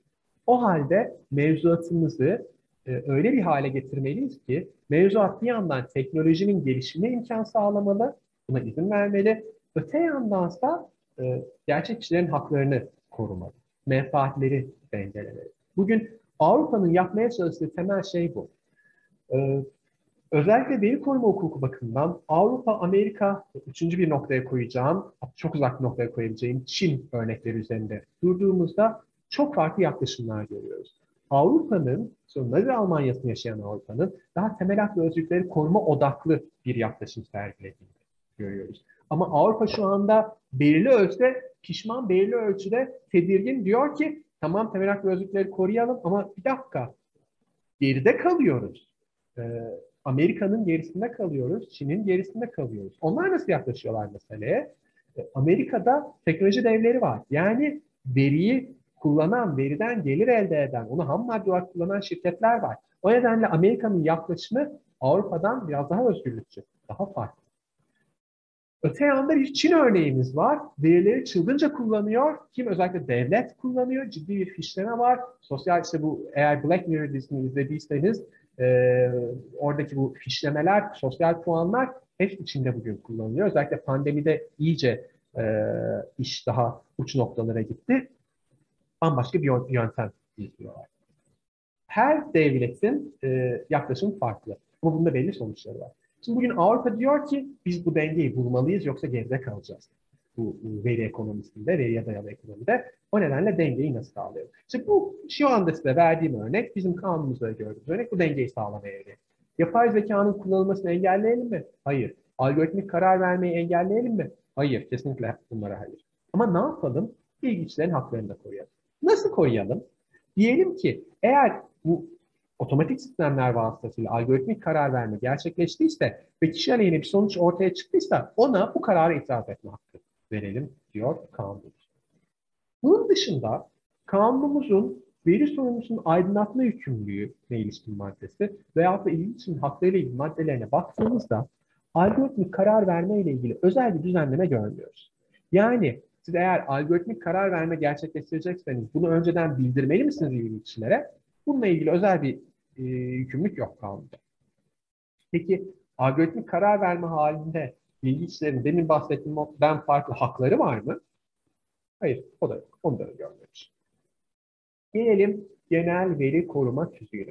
O halde mevzuatımızı e, öyle bir hale getirmeliyiz ki mevzuat bir yandan teknolojinin gelişimine imkan sağlamalı, buna izin vermeli. Öte yandansa e, gerçek kişilerin haklarını korumalı, menfaatleri dengelemeli. Bugün Avrupa'nın yapmaya çalıştığı temel şey bu. E, Özellikle veri koruma hukuku bakımından Avrupa, Amerika, üçüncü bir noktaya koyacağım, çok uzak bir noktaya koyabileceğim Çin örnekleri üzerinde durduğumuzda çok farklı yaklaşımlar görüyoruz. Avrupa'nın, Nazi Almanya'sını yaşayan Avrupa'nın daha temel hak ve özgürlükleri koruma odaklı bir yaklaşım sergilediğini görüyoruz. Ama Avrupa şu anda belirli ölçüde pişman, belirli ölçüde tedirgin, diyor ki tamam temel hak ve özgürlükleri koruyalım ama bir dakika geride kalıyoruz. Ee, Amerika'nın gerisinde kalıyoruz, Çin'in gerisinde kalıyoruz. Onlar nasıl yaklaşıyorlar meseleye? Ee, Amerika'da teknoloji devleri var. Yani veriyi kullanan, veriden gelir elde eden, onu ham madde olarak kullanan şirketler var. O nedenle Amerika'nın yaklaşımı Avrupa'dan biraz daha özgürlükçü, daha farklı. Öte yanda bir Çin örneğimiz var. Verileri çılgınca kullanıyor. Kim? Özellikle devlet kullanıyor. Ciddi bir fişleme var. Sosyal işte bu, eğer Black Mirror dizisini izlediyseniz e, oradaki bu fişlemeler, sosyal puanlar hep içinde bugün kullanılıyor. Özellikle pandemide iyice e, iş daha uç noktalara gitti. Bambaşka bir yöntem izliyorlar. Her devletin e, yaklaşımı farklı. Ama bunda belli sonuçları var. Şimdi bugün Avrupa diyor ki biz bu dengeyi bulmalıyız yoksa geride kalacağız. Bu, bu veri ekonomisinde, veriye dayalı ekonomide. O nedenle dengeyi nasıl sağlayalım? İşte bu şu anda size verdiğim örnek, bizim kanunumuzda gördüğümüz örnek, bu dengeyi sağlamaya yönelik. Yapay zekanın kullanılmasını engelleyelim mi? Hayır. Algoritmik karar vermeyi engelleyelim mi? Hayır. Kesinlikle bunlara hayır. Ama ne yapalım? Bilgiçlerin haklarını da koruyalım. Nasıl koruyalım? Diyelim ki eğer bu otomatik sistemler vasıtasıyla algoritmik karar verme gerçekleştiyse ve kişi aleyhine bir sonuç ortaya çıktıysa ona bu karara itiraz etme hakkı verelim diyor kanunumuz. Bunun dışında kanunumuzun veri sorumlusunun aydınlatma yükümlülüğüne ilişkin maddesi veyahut da ilgili kişinin haklarıyla ilgili maddelerine baktığımızda algoritmik karar verme ile ilgili özel bir düzenleme görmüyoruz. Yani siz eğer algoritmik karar verme gerçekleştirecekseniz bunu önceden bildirmeli misiniz ilgili kişilere? Bununla ilgili özel bir e, yükümlülük yok kanunda. Peki algoritmik karar verme halinde bilgi kişilerin demin bahsettiğim ben farklı hakları var mı? Hayır, o da yok. Onu da görmüyoruz. Gelelim genel veri koruma tüzüğüne.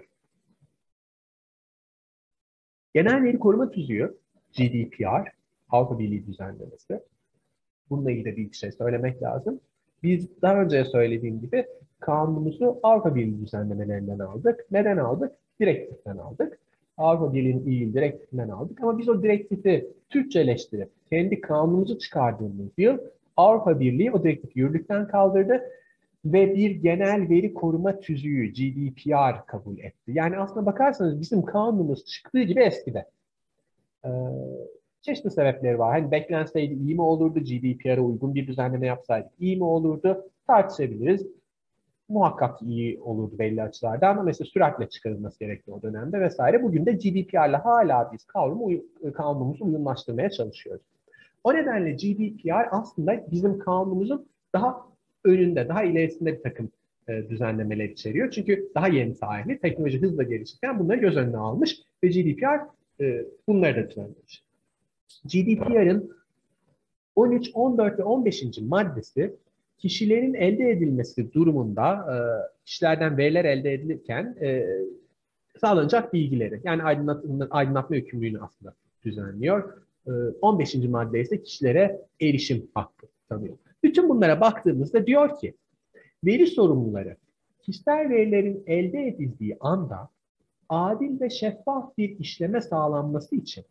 Genel veri koruma tüzüğü G D P R, Avrupa Birliği düzenlemesi. Bununla ilgili bir şey söylemek lazım. Biz daha önce söylediğim gibi kanunumuzu Avrupa Birliği düzenlemelerinden aldık. Neden aldık? Direktiften aldık. Avrupa Birliği'nin ilgili direktifinden aldık. Ama biz o direktifi Türkçeleştirip kendi kanunumuzu çıkardığımız yıl Avrupa Birliği o direktifi yürürlükten kaldırdı ve bir genel veri koruma tüzüğü G D P R kabul etti. Yani aslına bakarsanız bizim kanunumuz çıktığı gibi eskide. Ee, çeşitli sebepleri var. Hani beklenseydi iyi mi olurdu, G D P R'a uygun bir düzenleme yapsaydı iyi mi olurdu tartışabiliriz. Muhakkak iyi olurdu belli açılardan ama mesela süratle çıkarılması gerekti o dönemde vesaire. Bugün de G D P R'la hala biz kavramı, kanunumuzu uyumlaştırmaya çalışıyoruz. O nedenle G D P R aslında bizim kanunumuzun daha önünde, daha ilerisinde bir takım e, düzenlemeler içeriyor. Çünkü daha yeni tarihli, teknoloji hızla gelişirken bunları göz önüne almış ve G D P R e, bunları da düzenlemiş. G D P R'ın on üç, on dört ve on beşinci maddesi kişilerin elde edilmesi durumunda e, kişilerden veriler elde edilirken e, sağlanacak bilgileri, yani aydınlatma, aydınlatma yükümlülüğünü aslında düzenliyor. E, on beşinci madde ise kişilere erişim hakkı tanıyor. Bütün bunlara baktığımızda diyor ki veri sorumluları kişisel verilerin elde edildiği anda adil ve şeffaf bir işleme sağlanması için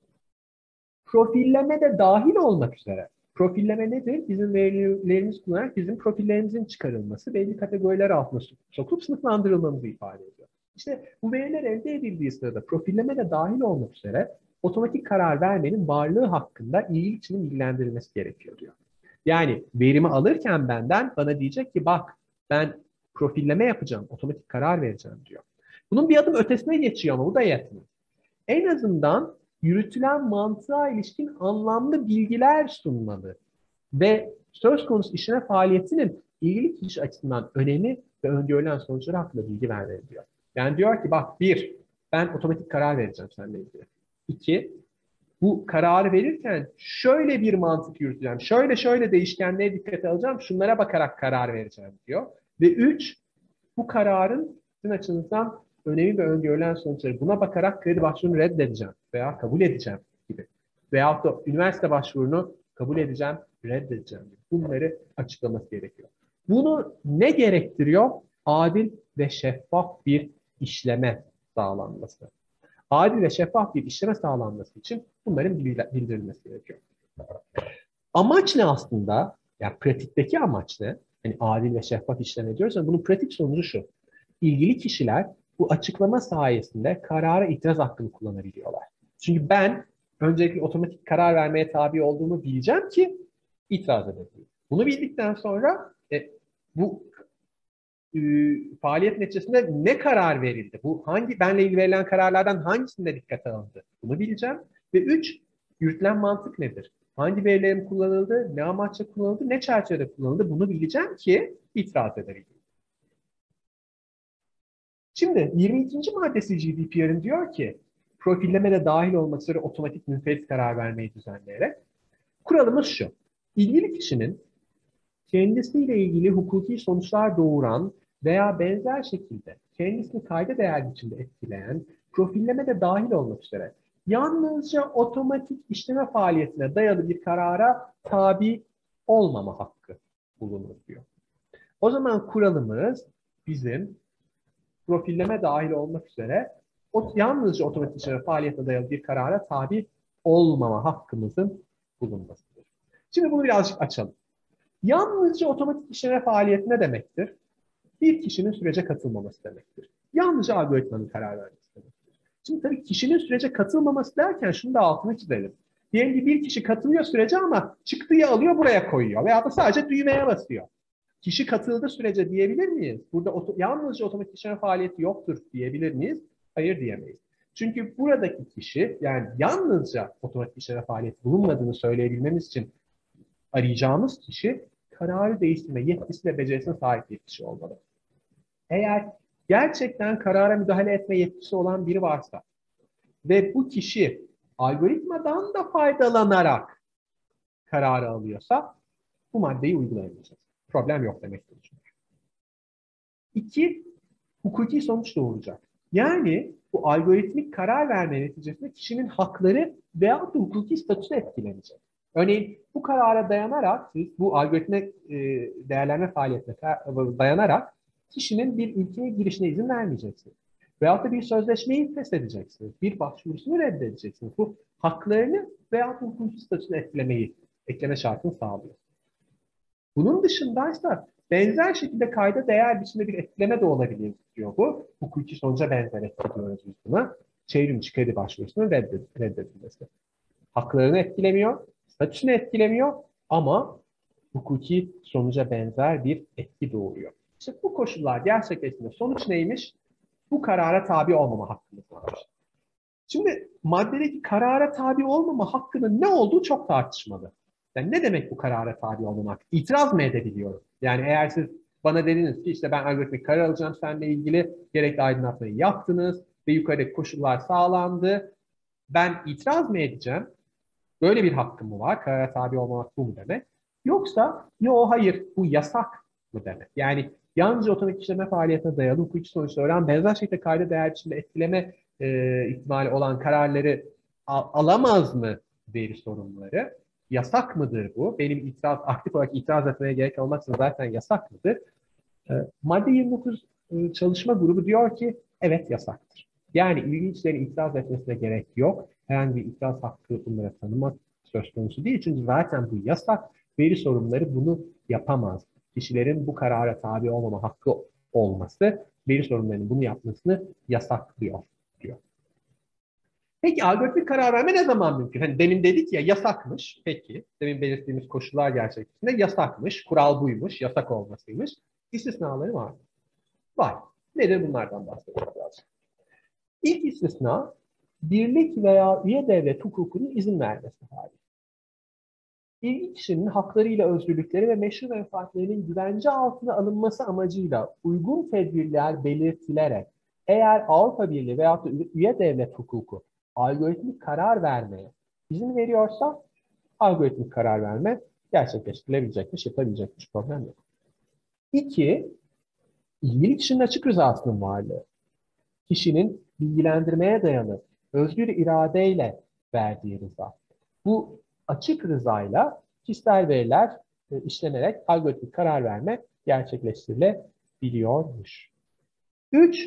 profilleme de dahil olmak üzere. Profilleme nedir? Bizim verilerimiz kullanarak bizim profillerimizin çıkarılması, belli kategoriler altına sokup sınıflandırılmamızı ifade ediyor. İşte bu veriler elde edildiği sırada profilleme de dahil olmak üzere otomatik karar vermenin varlığı hakkında iyilikçinin bilgilendirilmesi gerekiyor diyor. Yani verimi alırken benden bana diyecek ki bak ben profilleme yapacağım, otomatik karar vereceğim diyor. Bunun bir adım ötesine geçiyor ama bu da yetmiyor. En azından yürütülen mantığa ilişkin anlamlı bilgiler sunmalı ve söz konusu işleme faaliyetinin ilgili kişi açısından önemi ve öngörülen sonuçları hakkında bilgi vermeli diyor. Yani diyor ki bak bir, ben otomatik karar vereceğim seninle ilgili. İki, bu kararı verirken şöyle bir mantık yürüteceğim, şöyle şöyle değişkenlere dikkate alacağım, şunlara bakarak karar vereceğim diyor. Ve üç, bu kararın sizin açınızdan önemi ve öngörülen sonuçları buna bakarak kredi başvurunu reddedeceğim veya kabul edeceğim gibi. Veyahut da üniversite başvurunu kabul edeceğim, reddedeceğim gibi. Bunları açıklaması gerekiyor. Bunu ne gerektiriyor? Adil ve şeffaf bir işleme sağlanması. Adil ve şeffaf bir işleme sağlanması için bunların bildirilmesi gerekiyor. Amaç ne aslında? Yani pratikteki amaç ne? Yani adil ve şeffaf işleme diyoruz ama bunun pratik sonucu şu. İlgili kişiler bu açıklama sayesinde karara itiraz hakkını kullanabiliyorlar. Çünkü ben öncelikle otomatik karar vermeye tabi olduğumu bileceğim ki itiraz edebilirim. Bunu bildikten sonra e, bu e, faaliyet neticesinde ne karar verildi? Bu hangi benle ilgili verilen kararlardan hangisinde dikkate alındı? Bunu bileceğim. Ve üç, yürütülen mantık nedir? Hangi verilerim kullanıldı, ne amaçla kullanıldı, ne çerçevede kullanıldı? Bunu bileceğim ki itiraz edebilirim. Şimdi yirmi ikinci maddesi G D P R'ın diyor ki profilleme de dahil olmak üzere otomatik münferit karar vermeyi düzenleyerek kuralımız şu. İlgili kişinin kendisiyle ilgili hukuki sonuçlar doğuran veya benzer şekilde kendisini kayda değer biçimde etkileyen profilleme de dahil olmak üzere yalnızca otomatik işleme faaliyetine dayalı bir karara tabi olmama hakkı bulunur diyor. O zaman kuralımız bizim profilleme dahil olmak üzere o, yalnızca otomatik işleme faaliyetine dayalı bir karara tabi olmama hakkımızın bulunmasıdır. Şimdi bunu birazcık açalım. Yalnızca otomatik işleme faaliyeti ne demektir? Bir kişinin sürece katılmaması demektir. Yalnızca algoritmanın karar vermesi demektir. Şimdi tabii kişinin sürece katılmaması derken şunu da altını çizelim. Diyelim ki bir kişi katılıyor sürece ama çıktıyı alıyor buraya koyuyor veya da sadece düğmeye basıyor. Kişi katıldığı sürece diyebilir miyiz? Burada oto, yalnızca otomatik işleme faaliyeti yoktur diyebilir miyiz? Hayır diyemeyiz. Çünkü buradaki kişi yani yalnızca otomatik işleme faaliyeti bulunmadığını söyleyebilmemiz için arayacağımız kişi kararı değiştirme yetkisi ve becerisine sahip bir kişi olmalı. Eğer gerçekten karara müdahale etme yetkisi olan biri varsa ve bu kişi algoritmadan da faydalanarak kararı alıyorsa bu maddeyi uygulayamayacağız. Problem yok demektir çünkü. İki, hukuki sonuç doğuracak. Yani bu algoritmik karar verme neticesinde kişinin hakları veyahut da hukuki statüsü etkilenecek. Örneğin bu karara dayanarak, siz bu algoritmik e, değerlenme faaliyetine dayanarak kişinin bir ülkeye girişine izin vermeyeceksiniz. Veyahut da bir sözleşmeyi feshedeceksiniz. Bir başvurusunu reddedeceksiniz. Bu haklarını veyahut da hukuki statüsünü etkilemeyi, ekleme şartını sağlıyor. Bunun dışındaysa benzer şekilde kayda değer biçimde bir etkileme de olabilir diyor bu. Hukuki sonuca benzer etkiliyoruz biz buna. Çevrimçi kredi başvurusunun reddedilmesi. Haklarını etkilemiyor, statüsünü etkilemiyor ama hukuki sonuca benzer bir etki doğuruyor. İşte bu koşullar gerçekleştiğinde sonuç neymiş? Bu karara tabi olmama hakkımız varmış. Şimdi maddedeki karara tabi olmama hakkının ne olduğu çok tartışmalı. Yani ne demek bu karara tabi olmamak? İtiraz mı edebiliyorum? Yani eğer siz bana dediniz ki işte ben algoritmik karar alacağım seninle ilgili gerekli aydınlatmayı yaptınız ve yukarıdaki koşullar sağlandı. Ben itiraz mı edeceğim? Böyle bir hakkım mı var? Karara tabi olmamak bu mu demek? Yoksa yo hayır bu yasak mı demek? Yani yalnızca otomatik işleme faaliyetine dayalı hukuki sonuçlar öğren benzer şekilde kayda değer içinde etkileme e, ihtimali olan kararları al alamaz mı veri sorumluları? Yasak mıdır bu? Benim itiraz, aktif olarak itiraz etmeye gerek olmaksızın zaten yasak mıdır? E, madde yirmi dokuz e, çalışma grubu diyor ki evet yasaktır. Yani ilgili itiraz etmesine gerek yok. Herhangi bir itiraz hakkı bunlara tanımak söz konusu değil. Çünkü zaten bu yasak. Veri sorumluları bunu yapamaz. Kişilerin bu karara tabi olmama hakkı olması veri sorumlularının bunu yapmasını yasaklıyor diyor. Peki algoritmik karar verme ne zaman mümkün? Hani demin dedik ya yasakmış. Peki demin belirttiğimiz koşullar gerçekleştiğinde yasakmış. Kural buymuş. Yasak olmasıymış. İstisnaları var. Var. Nedir bunlardan bahsediyoruz birazcık. İlk istisna birlik veya üye devlet hukukunun izin vermesi hali. İlgili kişinin haklarıyla özgürlükleri ve meşru menfaatlerinin güvence altına alınması amacıyla uygun tedbirler belirtilerek eğer Avrupa Birliği veya üye devlet hukuku algoritmik karar vermeye izin veriyorsa algoritmik karar verme gerçekleştirilebilecekmiş, yapabilecekmiş, problem yok. İki, ilgili kişinin açık rızasının varlığı. Kişinin bilgilendirmeye dayalı özgür iradeyle verdiği rıza. Bu açık rızayla kişisel veriler e, işlenerek algoritmik karar verme gerçekleştirilebiliyormuş. Üç,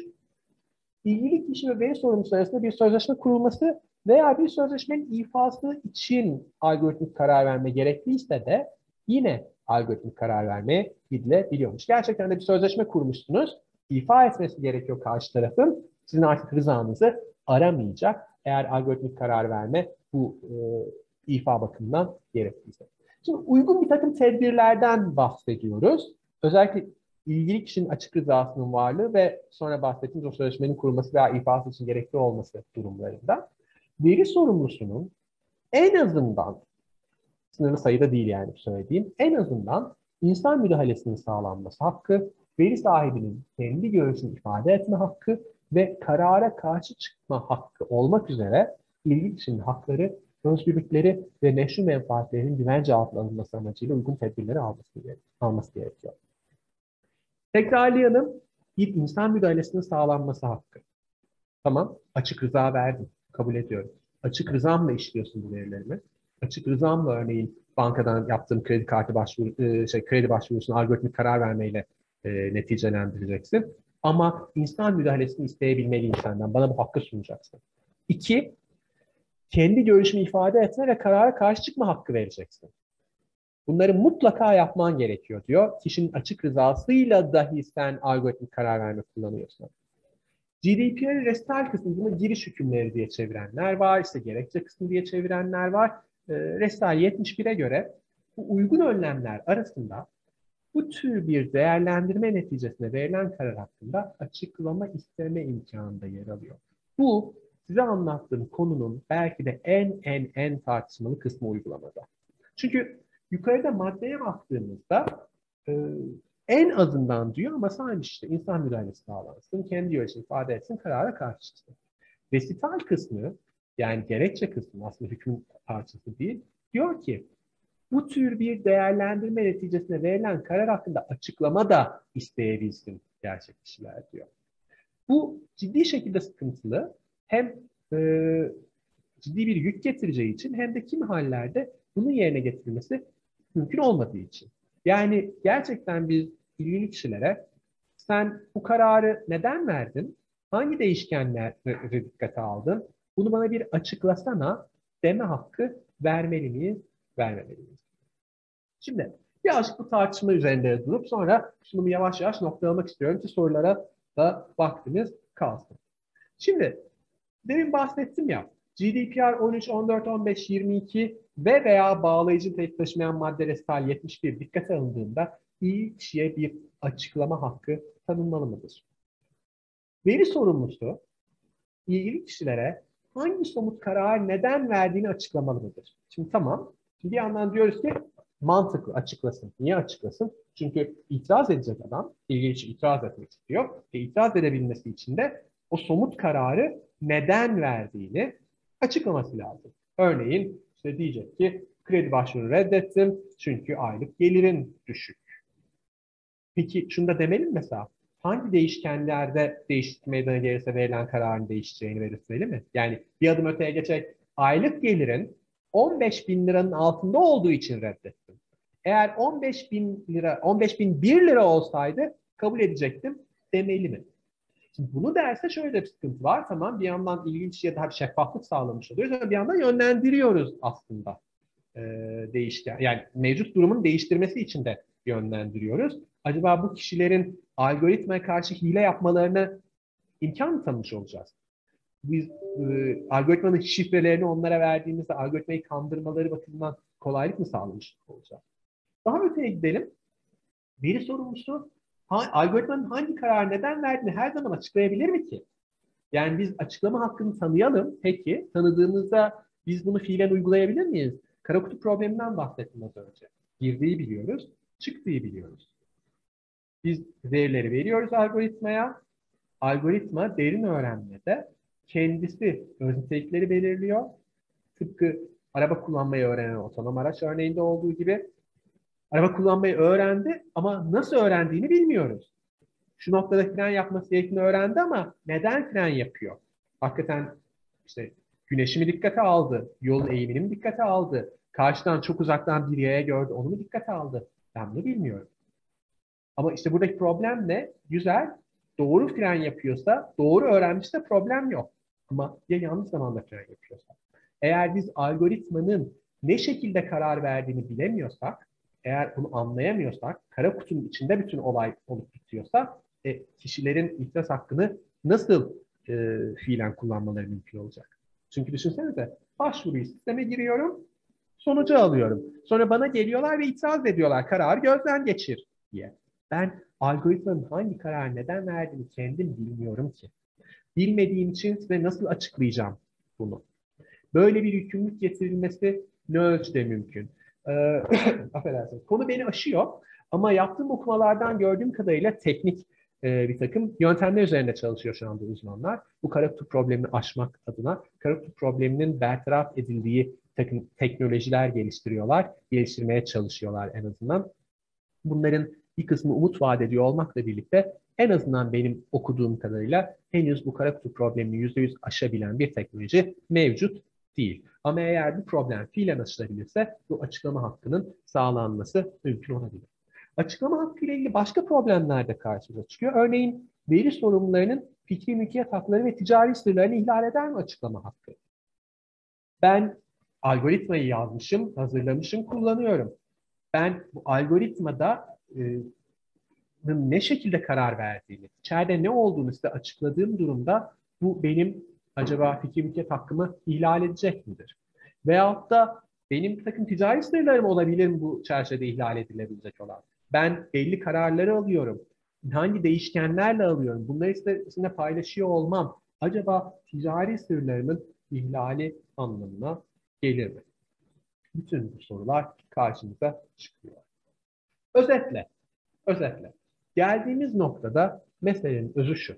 ilgili kişi ve veri sorumlusu arasında bir sözleşme kurulması veya bir sözleşmenin ifası için algoritmik karar verme gerekliyse de yine algoritmik karar vermeye gidilebiliyormuş. Gerçekten de bir sözleşme kurmuşsunuz, ifa etmesi gerekiyor karşı tarafın, sizin artık rızanızı aramayacak eğer algoritmik karar verme bu e, ifa bakımından gerekliyse. Şimdi uygun bir takım tedbirlerden bahsediyoruz. Özellikle ilgili kişinin açık rızasının varlığı ve sonra bahsettiğimiz o sözleşmenin kurulması veya ifası için gerekli olması durumlarında veri sorumlusunun en azından, sınırlı sayıda değil yani söylediğim, en azından insan müdahalesinin sağlanması hakkı, veri sahibinin kendi görüşünü ifade etme hakkı ve karara karşı çıkma hakkı olmak üzere ilgili kişinin hakları, özgürlükleri ve meşru menfaatlerinin güvence altına alınması amacıyla uygun tedbirleri alması, alması gerekiyor. Tekrarlayalım. Bir insan müdahalesinin sağlanması hakkı. Tamam, açık rıza verdim, kabul ediyorum. Açık rızamla işliyorsun bu verilerimi. Açık rızamla örneğin bankadan yaptığım kredi kartı başvuru, şey, kredi başvurusunu algoritmik karar vermeyle e, neticelendireceksin. Ama insan müdahalesini isteyebilmeliyim senden. Bana bu hakkı sunacaksın. İki, kendi görüşümü ifade etme ve karara karşı çıkma hakkı vereceksin. Bunları mutlaka yapman gerekiyor diyor. Kişinin açık rızasıyla dahi sen algoritmik karar verme kullanıyorsun. G D P R'ın restal kısmı bunu giriş hükümleri diye çevirenler var. İşte gerekçe kısmı diye çevirenler var. E, Restal yetmiş bire göre bu uygun önlemler arasında bu tür bir değerlendirme neticesinde verilen karar hakkında açıklama isteme imkanı da yer alıyor. Bu size anlattığım konunun belki de en en en tartışmalı kısmı uygulamada. Çünkü yukarıda maddeye baktığımızda e, en azından diyor ama saymış işte insan müdahalesi sağlansın, kendi görüşünü ifade etsin, karara karşı çıksın. Resital kısmı yani gerekçe kısmı aslında hüküm parçası değil. Diyor ki bu tür bir değerlendirme neticesinde verilen karar hakkında açıklama da isteyebilsin gerçek kişiler diyor. Bu ciddi şekilde sıkıntılı. Hem e, ciddi bir yük getireceği için hem de kimi hallerde bunun yerine getirilmesi mümkün olmadığı için. Yani gerçekten biz ilgili kişilere sen bu kararı neden verdin? Hangi değişkenleri dikkate aldın? Bunu bana bir açıklasana deme hakkı vermeli miyiz, vermemeli miyiz? Şimdi birazcık bu tartışma üzerinde durup sonra sunumu yavaş yavaş noktalamak istiyorum ki sorulara da vaktimiz kalsın. Şimdi demin bahsettim ya, G D P R on üç, on dört, on beş, yirmi iki ve veya bağlayıcı nitelik taşımayan madde restal yetmiş bir dikkate alındığında ilgili kişiye bir açıklama hakkı tanınmalı mıdır? Veri sorumlusu ilgili kişilere hangi somut kararı neden verdiğini açıklamalı mıdır? Şimdi tamam, şimdi bir yandan diyoruz ki mantıklı açıklasın. Niye açıklasın? Çünkü itiraz edecek adam, ilgili kişi itiraz etmek istiyor. E, itiraz edebilmesi için de o somut kararı neden verdiğini açıklaması lazım. Örneğin işte diyecek ki kredi başvurunu reddettim çünkü aylık gelirin düşük. Peki şunu da demeli mi mesela? Hangi değişkenlerde değişiklik meydana gelirse verilen kararın değişeceğini belirtmeli mi? Yani bir adım öteye geçerek aylık gelirin on beş bin liranın altında olduğu için reddettim. Eğer on beş bin lira, on beş bin bir lira olsaydı kabul edecektim demeli mi? Şimdi bunu derse şöyle bir sıkıntı var. Tamam, bir yandan ilgili kişiye daha bir şeffaflık sağlamış oluyoruz ama bir yandan yönlendiriyoruz aslında e, değişken. Yani mevcut durumun değiştirmesi için de yönlendiriyoruz. Acaba bu kişilerin algoritmaya karşı hile yapmalarını imkan mı tanımış olacağız? Biz e, algoritmanın şifrelerini onlara verdiğimizde algoritmayı kandırmaları bakımından kolaylık mı sağlamış olacağız? Daha öteye gidelim. Veri sorumlusu ha, algoritmanın hangi kararı neden verdiğini her zaman açıklayabilir mi ki? Yani biz açıklama hakkını tanıyalım. Peki tanıdığımızda biz bunu fiilen uygulayabilir miyiz? Kara kutu probleminden bahsettim az önce. Girdiği biliyoruz, çıktığı biliyoruz. Biz verileri veriyoruz algoritmaya. Algoritma derin öğrenmede kendisi öz nitelikleri belirliyor. Tıpkı araba kullanmayı öğrenen otonom araç örneğinde olduğu gibi. Araba kullanmayı öğrendi ama nasıl öğrendiğini bilmiyoruz. Şu noktada fren yapması gerektiğini öğrendi ama neden fren yapıyor? Hakikaten işte güneşi mi dikkate aldı? Yolun eğimini mi dikkate aldı? Karşıdan çok uzaktan bir yaya gördü, onu mu dikkate aldı? Ben bunu bilmiyorum. Ama işte buradaki problem ne? Güzel, doğru fren yapıyorsa, doğru öğrenmişse problem yok. Ama ya yanlış zamanda fren yapıyorsa? Eğer biz algoritmanın ne şekilde karar verdiğini bilemiyorsak, eğer bunu anlayamıyorsak, kara kutunun içinde bütün olay olup bitiyorsa, e, kişilerin itiraz hakkını nasıl e, fiilen kullanmaları mümkün olacak? Çünkü düşünsenize, başvuruyu sisteme giriyorum, sonucu alıyorum. Sonra bana geliyorlar ve itiraz ediyorlar, kararı gözden geçir diye. Ben algoritmanın hangi kararı neden verdiğini kendim bilmiyorum ki. Bilmediğim için size nasıl açıklayacağım bunu? Böyle bir yükümlülük getirilmesi ne ölçüde mümkün? Ee, affedersiniz. Konu beni aşıyor ama yaptığım okumalardan gördüğüm kadarıyla teknik e, bir takım yöntemler üzerinde çalışıyor şu anda uzmanlar. Bu kara kutu problemini aşmak adına kara kutu probleminin bertaraf edildiği takım teknolojiler geliştiriyorlar, geliştirmeye çalışıyorlar en azından. Bunların bir kısmı umut vaat ediyor olmakla birlikte en azından benim okuduğum kadarıyla henüz bu kara kutu problemini yüzde yüz aşabilen bir teknoloji mevcut değil. Ama eğer bu problem fiilen aşılabilirse bu açıklama hakkının sağlanması mümkün olabilir. Açıklama hakkı ile ilgili başka problemler de karşımıza çıkıyor. Örneğin veri sorumlularının fikri mülkiyet hakları ve ticari sırlarını ihlal eder mi açıklama hakkı? Ben algoritmayı yazmışım, hazırlamışım, kullanıyorum. Ben bu algoritmada e, ne şekilde karar verdiğini, içeride ne olduğunu size açıkladığım durumda bu benim acaba fikri mülkiyet hakkımı ihlal edecek midir? Veyahut da benim bir takım ticari sırlarım olabilir mi bu çerçevede ihlal edilebilecek olan? Ben belli kararları alıyorum. Hangi değişkenlerle alıyorum? Bunları sizinle paylaşıyor olmam acaba ticari sırlarımın ihlali anlamına gelir mi? Bütün bu sorular karşımıza çıkıyor. Özetle, özetle. Geldiğimiz noktada meselenin özü şu.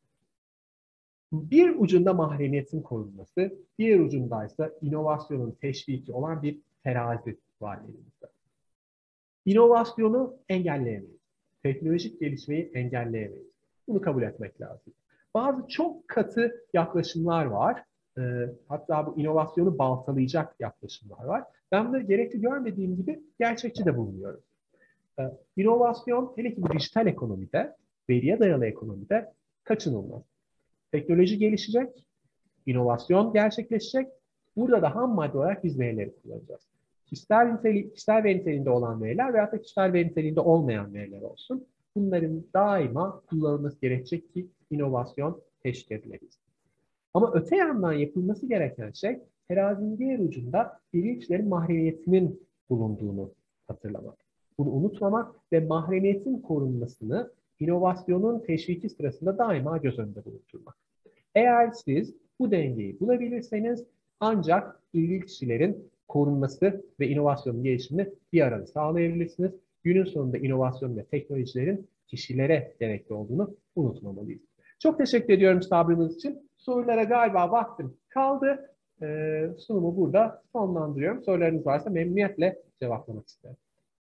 Bir ucunda mahremiyetin korunması, diğer ucundaysa inovasyonun teşviki olan bir terazi var elimizde. İnovasyonu engelleyemeyiz. Teknolojik gelişmeyi engelleyemeyiz. Bunu kabul etmek lazım. Bazı çok katı yaklaşımlar var. E, hatta bu inovasyonu baltalayacak yaklaşımlar var. Ben bunları gerekli görmediğim gibi gerçekçi de bulunuyorum. E, inovasyon, hele ki bu dijital ekonomide, veriye dayalı ekonomide kaçınılmaz. Teknoloji gelişecek, inovasyon gerçekleşecek. Burada da ham madde olarak biz verileri kullanacağız. Kişisel, niteli, kişisel veri niteliğinde olan veriler veya da kişisel veri niteliğinde olmayan veriler olsun. Bunların daima kullanılması gerekecek ki inovasyon teşvik edilebilsin. Ama öte yandan yapılması gereken şey terazinin diğer ucunda bilinçlerin mahremiyetinin bulunduğunu hatırlamak. Bunu unutmamak ve mahremiyetin korunmasını inovasyonun teşviki sırasında daima göz önünde bulundurmak. Eğer siz bu dengeyi bulabilirseniz ancak ilgili kişilerin korunması ve inovasyonun gelişimini bir arada sağlayabilirsiniz. Günün sonunda inovasyon ve teknolojilerin kişilere gerekli olduğunu unutmamalıyız. Çok teşekkür ediyorum sabrınız için. Sorulara galiba vaktim kaldı. Ee, sunumu burada sonlandırıyorum. Sorularınız varsa memnuniyetle cevaplamak isterim.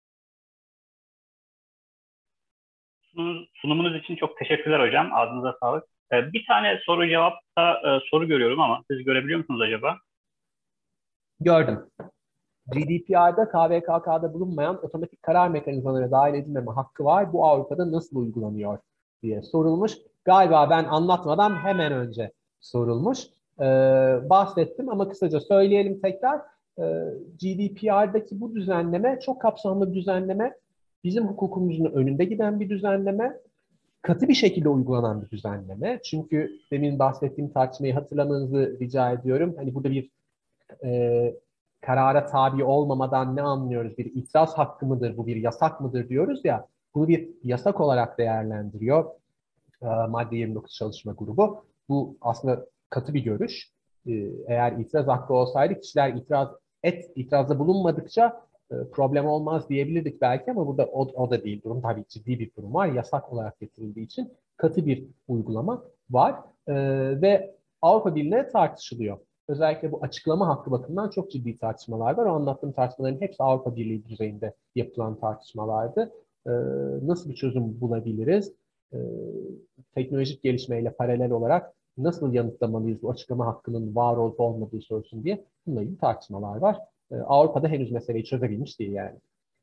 Sunumunuz için çok teşekkürler hocam. Ağzınıza sağlık. Bir tane soru cevapta soru görüyorum ama siz görebiliyor musunuz acaba? Gördüm. G D P R'da K V K K'da bulunmayan otomatik karar mekanizmalarına dahil edilmeme hakkı var. Bu Avrupa'da nasıl uygulanıyor diye sorulmuş. Galiba ben anlatmadan hemen önce sorulmuş. Ee, bahsettim ama kısaca söyleyelim tekrar. Ee, G D P R'daki bu düzenleme çok kapsamlı bir düzenleme. Bizim hukukumuzun önünde giden bir düzenleme. Katı bir şekilde uygulanan bir düzenleme. Çünkü demin bahsettiğim tartışmayı hatırlamanızı rica ediyorum. Hani burada bir e, karara tabi olmamadan ne anlıyoruz? Bir itiraz hakkı mıdır, bu bir yasak mıdır diyoruz ya. Bunu bir yasak olarak değerlendiriyor e, madde yirmi dokuz çalışma grubu. Bu aslında katı bir görüş. E, eğer itiraz hakkı olsaydı kişiler itiraz et itirazda bulunmadıkça e, problem olmaz diyebilirdik belki ama burada o, o da değil durum. Tabii ciddi bir durum var. Yasak olarak getirildiği için katı bir uygulama var. E, ve Avrupa Birliği'ne tartışılıyor. Özellikle bu açıklama hakkı bakımından çok ciddi tartışmalar var. O anlattığım tartışmaların hepsi Avrupa Birliği düzeyinde yapılan tartışmalardı. E, nasıl bir çözüm bulabiliriz? E, teknolojik gelişmeyle paralel olarak nasıl yanıtlamalıyız bu açıklama hakkının var olup olmadığı sorusunu diye bununla ilgili tartışmalar var. Ee, Avrupa'da henüz meseleyi çözebilmiş değil yani.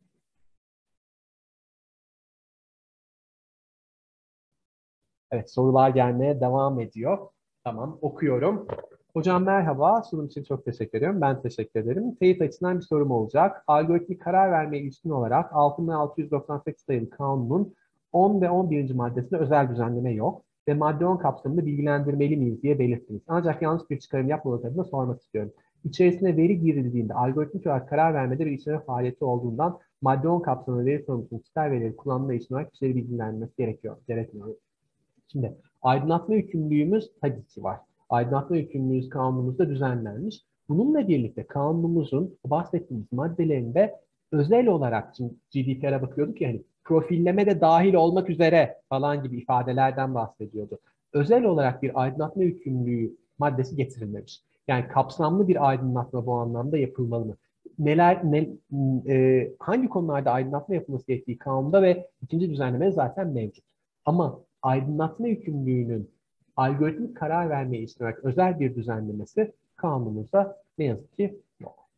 Evet, sorular gelmeye devam ediyor. Tamam, okuyorum. Hocam merhaba, sunum için çok teşekkür ederim. Ben teşekkür ederim. Teyit açısından bir sorum olacak. Algoritmik karar vermeye ilişkin olarak altı bin altı yüz doksan sekiz sayılı kanunun on ve on birinci maddesinde özel düzenleme yok ve madde on kapsamında bilgilendirmeli miyiz diye belirttiniz. Ancak yanlış bir çıkarım yapmamak adına sormak istiyorum. İçerisine veri girildiğinde algoritmik olarak karar vermede bir işleme faaliyeti olduğundan madde on kapsamında veri sorumlusunun kişisel verileri kullanma için olarak kişileri bilgilendirmesi gerekiyor. Gerekmiyor. Şimdi aydınlatma yükümlülüğümüz tabii ki var. Aydınlatma yükümlülüğümüz kanunumuzda düzenlenmiş. Bununla birlikte kanunumuzun bahsettiğimiz maddelerinde özel olarak, şimdi G D P R'a bakıyorduk ya hani profilleme de dahil olmak üzere falan gibi ifadelerden bahsediyordu. Özel olarak bir aydınlatma yükümlülüğü maddesi getirilmemiş. Yani kapsamlı bir aydınlatma bu anlamda yapılmalı mı? Neler, ne, e, hangi konularda aydınlatma yapılması gerektiği kanunda ve ikinci düzenleme zaten mevcut. Ama aydınlatma yükümlülüğünün algoritmik karar vermeye ilişkin özel bir düzenlemesi kanunumuzda ne yazık ki yok.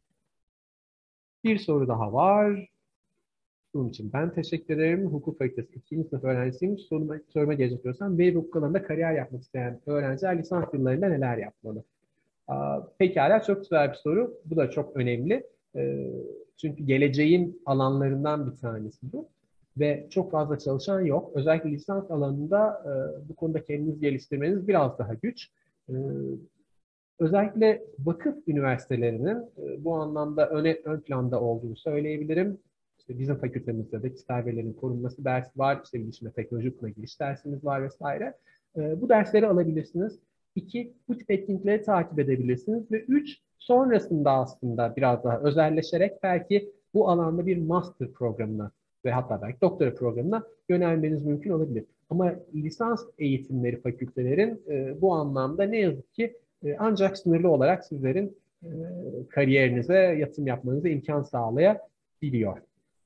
Bir soru daha var. Bunun için ben teşekkür ederim. Hukuk fakültesi ikinci sınıf öğrencisiyim. Soruma, soruma gelecek olursam veri hukuk alanında kariyer yapmak isteyen öğrenciler lisans yıllarında neler yapmalı? Aa, pekala çok güzel bir soru. Bu da çok önemli. Ee, çünkü geleceğin alanlarından bir tanesi bu. Ve çok fazla çalışan yok. Özellikle lisans alanında e, bu konuda kendinizi geliştirmeniz biraz daha güç. Ee, özellikle vakıf üniversitelerinin e, bu anlamda öne, ön planda olduğunu söyleyebilirim. İşte bizim fakültemizde de kişisel verilerin korunması dersi var. İşte bilişim ve teknoloji hukukuna giriş dersimiz var vesaire. E, bu dersleri alabilirsiniz. İki, bu tip etkinlikleri takip edebilirsiniz. Ve üç, sonrasında aslında biraz daha özelleşerek belki bu alanda bir master programına ve hatta belki doktora programına yönelmeniz mümkün olabilir. Ama lisans eğitimleri fakültelerin e, bu anlamda ne yazık ki e, ancak sınırlı olarak sizlerin e, kariyerinize yatırım yapmanıza imkan sağlayabiliyor.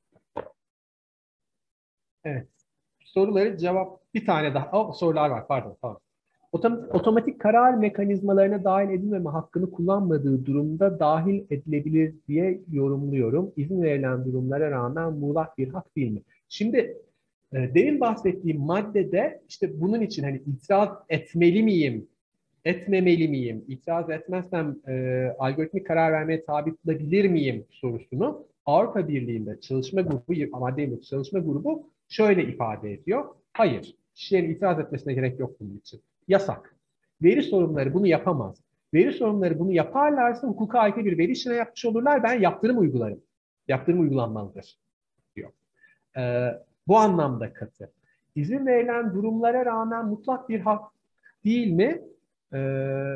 Evet. Soruları cevap bir tane daha. Oh, sorular var pardon. Tamam. Otomatik karar mekanizmalarına dahil edilmeme hakkını kullanmadığı durumda dahil edilebilir diye yorumluyorum. İzin verilen durumlara rağmen muğlak bir hak değil mi? Şimdi e, demin bahsettiğim maddede işte bunun için hani itiraz etmeli miyim, etmemeli miyim, itiraz etmezsem e, algoritmik karar vermeye tabi tutulabilir miyim sorusunu Avrupa Birliği'nde çalışma grubu, madde çalışma grubu şöyle ifade ediyor. Hayır, kişilerin itiraz etmesine gerek yok bunun için. Yasak. Veri sorumluları bunu yapamaz. Veri sorumluları bunu yaparlarsa hukuka aykırı bir veri işine yapmış olurlar. Ben yaptırım uygularım. Yaptırım uygulanmalıdır diyor. Ee, bu anlamda katı. İzin verilen durumlara rağmen mutlak bir hak değil mi? Ee,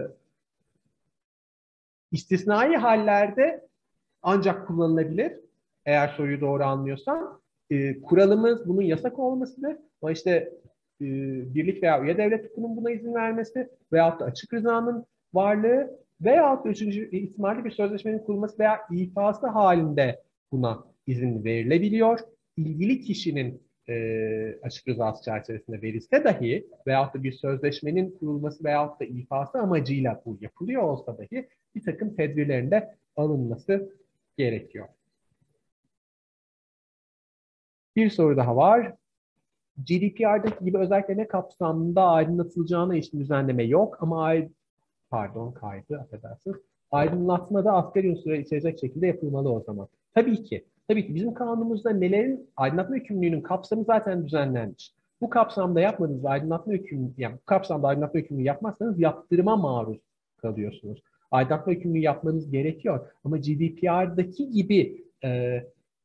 istisnai hallerde ancak kullanılabilir. Eğer soruyu doğru anlıyorsam. E, kuralımız bunun yasak olmasıdır. Ama işte e, birlik veya üye devlet hukukunun buna izin vermesi veyahut da açık rızanın varlığı veyahut da üçüncü ihtimalle bir sözleşmenin kurulması veya ifası halinde buna izin verilebiliyor. İlgili kişinin e, açık rızası çerçevesinde verilse dahi veyahut da bir sözleşmenin kurulması veyahut da ifası amacıyla bu yapılıyor olsa dahi bir takım tedbirlerin de alınması gerekiyor. Bir soru daha var. G D P R'daki gibi özellikle ne kapsamında aydınlatılacağına ilişkin düzenleme yok ama ay pardon kaydı affedersiniz. Aydınlatma da asgari unsurları içerecek şekilde yapılmalı o zaman. Tabii ki. Tabii ki bizim kanunumuzda nelerin aydınlatma yükümlülüğünün kapsamı zaten düzenlenmiş. Bu kapsamda yapmadığınız aydınlatma yükümlülüğü, yani bu kapsamda aydınlatma yükümlülüğü yapmazsanız yaptırıma maruz kalıyorsunuz. Aydınlatma yükümlülüğü yapmanız gerekiyor. Ama G D P R'daki gibi e,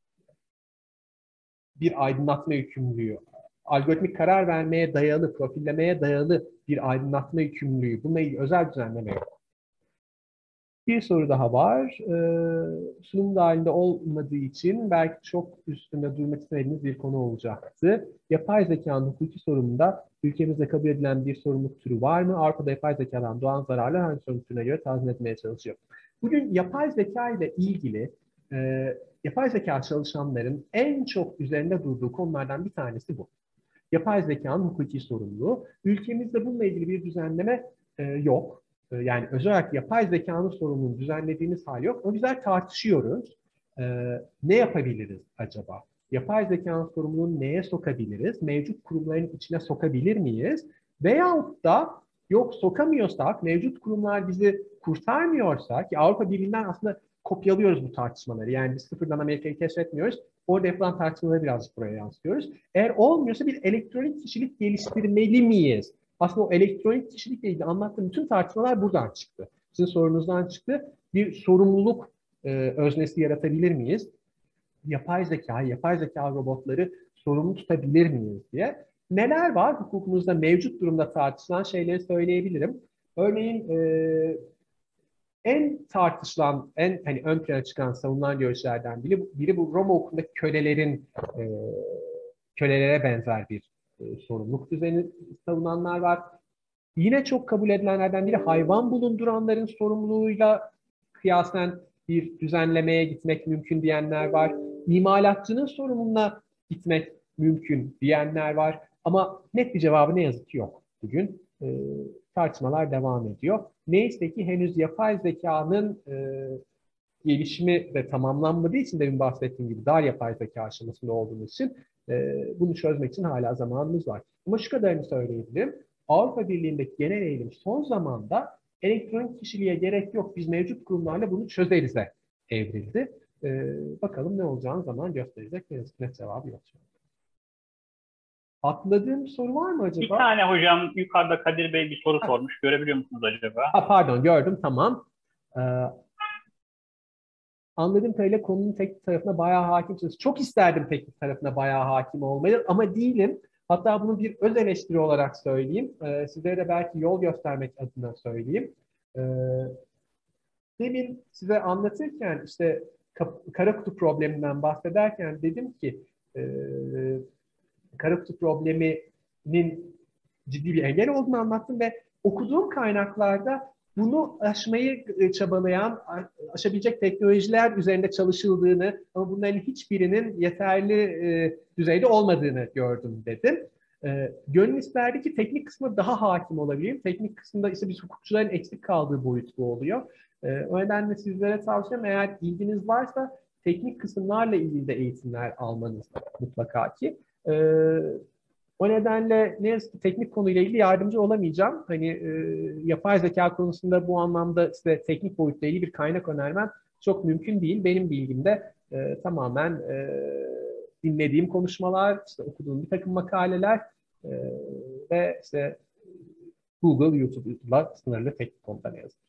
bir aydınlatma yükümlülüğü, algoritmik karar vermeye dayalı, profillemeye dayalı bir aydınlatma yükümlülüğü, bununla ilgili özel düzenleme yok. Bir soru daha var. Ee, sunum dahilinde olmadığı için belki çok üstünde durmak istemediğiniz bir konu olacaktı. Yapay zekanın hukuki sorumluluğunda ülkemizde kabul edilen bir sorumluluk türü var mı? Avrupa'da yapay zekadan doğan zararlar hangi sorumluluk türüne göre tazmin etmeye çalışıyor? Bugün yapay zeka ile ilgili e, yapay zeka çalışanların en çok üzerinde durduğu konulardan bir tanesi bu. Yapay zekanın hukuki sorumluluğu. Ülkemizde bununla ilgili bir düzenleme e, yok. E, yani özel olarak yapay zekanın sorumluluğunu düzenlediğimiz hal yok. O yüzden tartışıyoruz. E, ne yapabiliriz acaba? Yapay zekanın sorumluluğunu neye sokabiliriz? Mevcut kurumların içine sokabilir miyiz? Veyahut da yok sokamıyorsak, mevcut kurumlar bizi kurtarmıyorsa, ki Avrupa Birliği'nden aslında kopyalıyoruz bu tartışmaları. Yani biz sıfırdan Amerika'yı keşfetmiyoruz. Orada yapılan tartışmaları birazcık buraya yansıtıyoruz. Eğer olmuyorsa bir elektronik kişilik geliştirmeli miyiz? Aslında o elektronik kişilikle ilgili anlattığım bütün tartışmalar buradan çıktı. Sizin sorunuzdan çıktı. Bir sorumluluk e, öznesi yaratabilir miyiz? Yapay zeka, yapay zeka robotları sorumlu tutabilir miyiz diye. Neler var hukukumuzda mevcut durumda tartışılan şeyleri söyleyebilirim. Örneğin e, en tartışılan, en hani ön plana çıkan savunulan görüşlerden biri, biri bu Roma hukukundaki kölelerin e, kölelere benzer bir e, sorumluluk düzeni savunanlar var. Yine çok kabul edilenlerden biri hayvan bulunduranların sorumluluğuyla kıyasen bir düzenlemeye gitmek mümkün diyenler var. İmalatçının sorumluluğuna gitmek mümkün diyenler var. Ama net bir cevabı ne yazık ki yok bugün. E, tartışmalar devam ediyor. Neyse ki henüz yapay zekanın e, gelişimi ve tamamlanmadığı için demin bahsettiğim gibi dar yapay zeka aşamasında olduğumuz için e, bunu çözmek için hala zamanımız var. Ama şu kadarını söyleyebilirim. Avrupa Birliği'ndeki genel eğilim son zamanda elektronik kişiliğe gerek yok, biz mevcut kurumlarla bunu çözerize evrildi. E, bakalım ne olacağını zaman gösterecek. Net, net cevabı yok. Atladığım bir soru var mı acaba? Bir tane hocam yukarıda Kadir Bey bir soru ha. sormuş. Görebiliyor musunuz acaba? Ha, pardon gördüm, tamam. Ee, Anladığım kadarıyla konunun teknik tarafına bayağı hakimsiniz. Çok isterdim teknik tarafına bayağı hakim olmayı ama değilim. Hatta bunu bir öz eleştiri olarak söyleyeyim. Ee, sizlere de belki yol göstermek adına söyleyeyim. Ee, demin size anlatırken işte kara kutu probleminden bahsederken dedim ki e, kara kutu probleminin ciddi bir engel olduğunu anlattım ve okuduğum kaynaklarda bunu aşmayı çabalayan, aşabilecek teknolojiler üzerinde çalışıldığını ama bunların hiçbirinin yeterli e, düzeyde olmadığını gördüm dedim. E, gönül isterdi ki teknik kısmı daha hakim olabileyim. Teknik kısmında ise biz hukukçuların eksik kaldığı boyut bu oluyor. E, o nedenle sizlere tavsiyem, eğer ilginiz varsa teknik kısımlarla ilgili de eğitimler almanız mutlaka ki. E, O nedenle ne yazık ki teknik konuyla ilgili yardımcı olamayacağım. Hani e, yapay zeka konusunda bu anlamda size teknik boyutla ilgili bir kaynak önermem çok mümkün değil. Benim bilgimde e, tamamen e, dinlediğim konuşmalar, işte okuduğum bir takım makaleler e, ve işte Google, YouTube'la sınırlı teknik konuda ne yazık ki.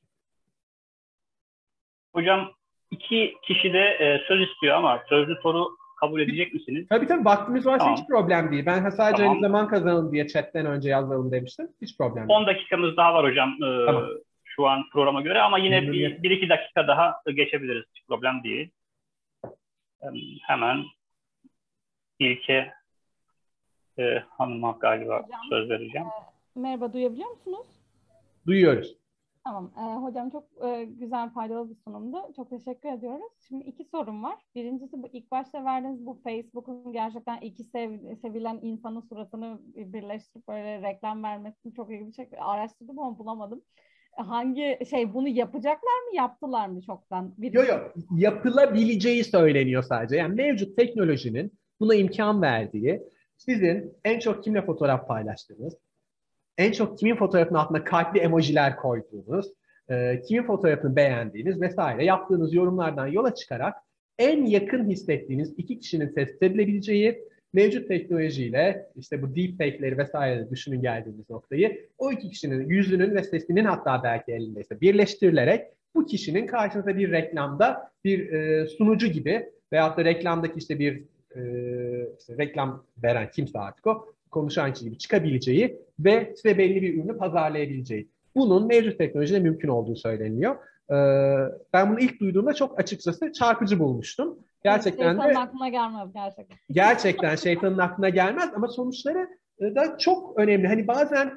Hocam iki kişi de e, söz istiyor ama sözlü soru kabul edecek misiniz? Tabii tabii, vaktimiz varsa Tamam. hiç problem değil. Ben sadece Tamam. zaman kazanalım diye chatten önce yazalım demiştim. Hiç problem değil. on dakikamız daha var hocam e, Tamam. şu an programa göre ama yine bir, bir iki dakika daha geçebiliriz. Hiç problem değil. Hemen İlke e, Hanım'a galiba hocam, söz vereceğim. E, merhaba, duyabiliyor musunuz? Duyuyoruz. Tamam. E, hocam çok e, güzel, faydalı bir sunumdu. Çok teşekkür ediyoruz. Şimdi iki sorum var. Birincisi, bu ilk başta verdiğiniz bu Facebook'un gerçekten iki sev, sevilen insanın suratını birleştirip böyle reklam vermesini çok ilginç bir şekilde araştırdım ama bulamadım. Hangi şey, bunu yapacaklar mı, yaptılar mı çoktan? Yok yok, yapılabileceği söyleniyor sadece. Yani mevcut teknolojinin buna imkan verdiği, sizin en çok kimle fotoğraf paylaştığınız, en çok kimin fotoğrafının altına kalpli emojiler koyduğunuz, e, kimin fotoğrafını beğendiğiniz vesaire yaptığınız yorumlardan yola çıkarak en yakın hissettiğiniz iki kişinin tespit edilebileceği, mevcut teknolojiyle işte bu deepfake'leri vesaire düşünün geldiğimiz noktayı, o iki kişinin yüzünün ve sesinin hatta belki elindeyse birleştirilerek bu kişinin karşınıza bir reklamda bir e, sunucu gibi veyahut da reklamdaki işte bir e, işte reklam veren kimse artık o konuşan kişi gibi çıkabileceği ve size belli bir ürünü pazarlayabileceği. Bunun mevcut teknolojide mümkün olduğu söyleniyor. Ee, ben bunu ilk duyduğumda çok açıkçası çarpıcı bulmuştum. Gerçekten Şeytanın de aklına gelmez gerçekten. gerçekten şeytanın aklına gelmez ama sonuçları da çok önemli. Hani bazen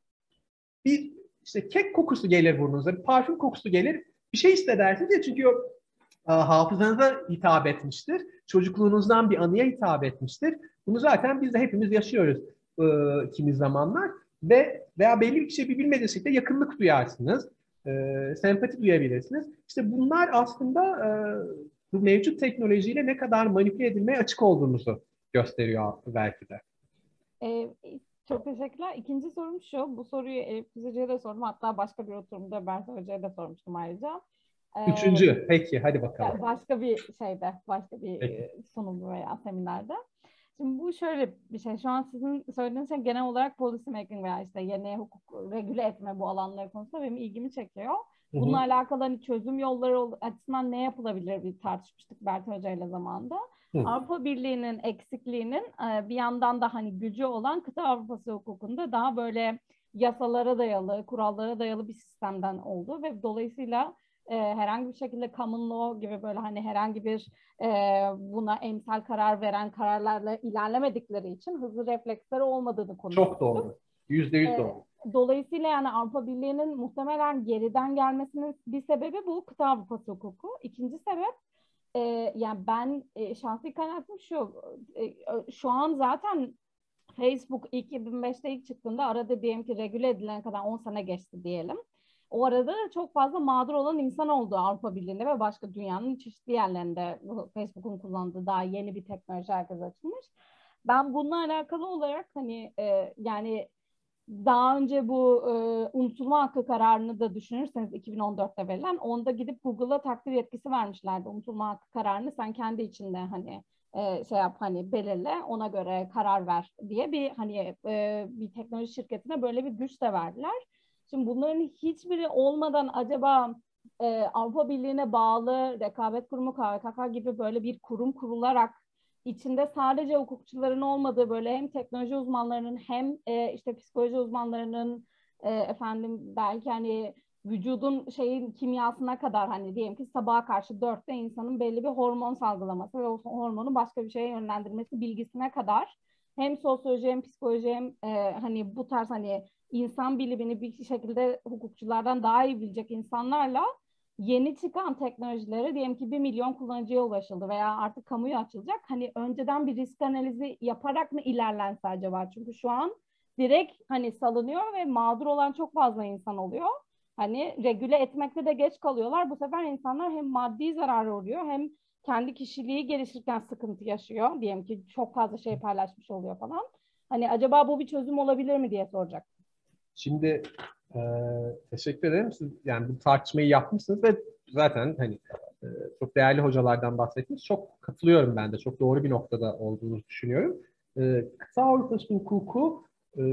bir işte kek kokusu gelir burnunuza, bir parfüm kokusu gelir, bir şey hissedersiniz ya çünkü o a, hafızanıza hitap etmiştir. Çocukluğunuzdan bir anıya hitap etmiştir. Bunu zaten biz de hepimiz yaşıyoruz e, kimi zamanlar ve veya belli bir kişiye bir bilmediğiniz şekilde yakınlık duyarsınız, e, sempati duyabilirsiniz. İşte bunlar aslında e, bu mevcut teknolojiyle ne kadar manipüle edilmeye açık olduğumuzu gösteriyor belki de. Ee, çok teşekkürler. İkinci sorum şu. Bu soruyu Elif Füzeci'ye de sordum. Hatta başka bir oturumda Berta Hoca'ya da sormuştum ayrıca. Ee, Üçüncü. Peki, hadi bakalım. başka bir şeyde, başka bir Peki. sunumda veya seminerde. Şimdi bu şöyle bir şey. Şu an sizin söylediğiniz şey genel olarak policy making veya işte yeni hukuk regüle etme bu alanları konusunda benim ilgimi çekiyor. Bununla Hı hı. alakalı hani çözüm yolları açısından ne yapılabilir bir tartışmıştık Berta Hoca ile zamanında. Hı. Avrupa Birliği'nin eksikliğinin bir yandan da hani gücü olan kıta Avrupası hukukunda daha böyle yasalara dayalı, kurallara dayalı bir sistemden oldu ve dolayısıyla e, herhangi bir şekilde common law gibi böyle hani herhangi bir e, buna emsal karar veren kararlarla ilerlemedikleri için hızlı refleksleri olmadığını konuştuk. Çok doğru. Yüzde yüz E, doğru. Dolayısıyla yani Avrupa Birliği'nin muhtemelen geriden gelmesinin bir sebebi bu kıta Avrupası hukuku. İkinci sebep e, yani ben e, şahsi kanaatim şu, e, şu an zaten Facebook iki bin beşte ilk çıktığında arada diyelim ki regüle edilene kadar on sene geçti diyelim. O arada çok fazla mağdur olan insan oldu Avrupa Birliği'nde ve başka dünyanın çeşitli yerlerinde bu Facebook'un kullandığı daha yeni bir teknoloji herkese açılmış. Ben bununla alakalı olarak hani e, yani daha önce bu e, unutulma hakkı kararını da düşünürseniz iki bin on dörtte verilen onda gidip Google'a takdir yetkisi vermişlerdi. Unutulma hakkı kararını sen kendi içinde hani e, şey yap hani belirle ona göre karar ver diye bir hani e, bir teknoloji şirketine böyle bir güç de verdiler. Şimdi bunların hiçbiri olmadan acaba e, Avrupa Birliği'ne bağlı Rekabet Kurumu K V K K gibi böyle bir kurum kurularak içinde sadece hukukçuların olmadığı böyle hem teknoloji uzmanlarının hem e, işte psikoloji uzmanlarının e, efendim belki hani vücudun şeyin kimyasına kadar hani diyelim ki sabaha karşı dörtte insanın belli bir hormon salgılaması ve o hormonu başka bir şeye yönlendirmesi bilgisine kadar hem sosyoloji hem psikoloji hem e, hani bu tarz hani insan bilimini bir şekilde hukukçulardan daha iyi bilecek insanlarla yeni çıkan teknolojileri diyelim ki bir milyon kullanıcıya ulaşıldı veya artık kamuya açılacak. Hani önceden bir risk analizi yaparak mı ilerlense acaba? Çünkü şu an direkt hani salınıyor ve mağdur olan çok fazla insan oluyor. Hani regüle etmekte de geç kalıyorlar. Bu sefer insanlar hem maddi zarar oluyor hem kendi kişiliği gelişirken sıkıntı yaşıyor. Diyelim ki çok fazla şey paylaşmış oluyor falan. Hani acaba bu bir çözüm olabilir mi diye soracak. Şimdi e, teşekkür ederim. Siz yani bu tartışmayı yapmışsınız ve zaten hani e, çok değerli hocalardan bahsettiniz. Çok katılıyorum ben de. Çok doğru bir noktada olduğunu düşünüyorum. E, kıta Avrupası hukuku e,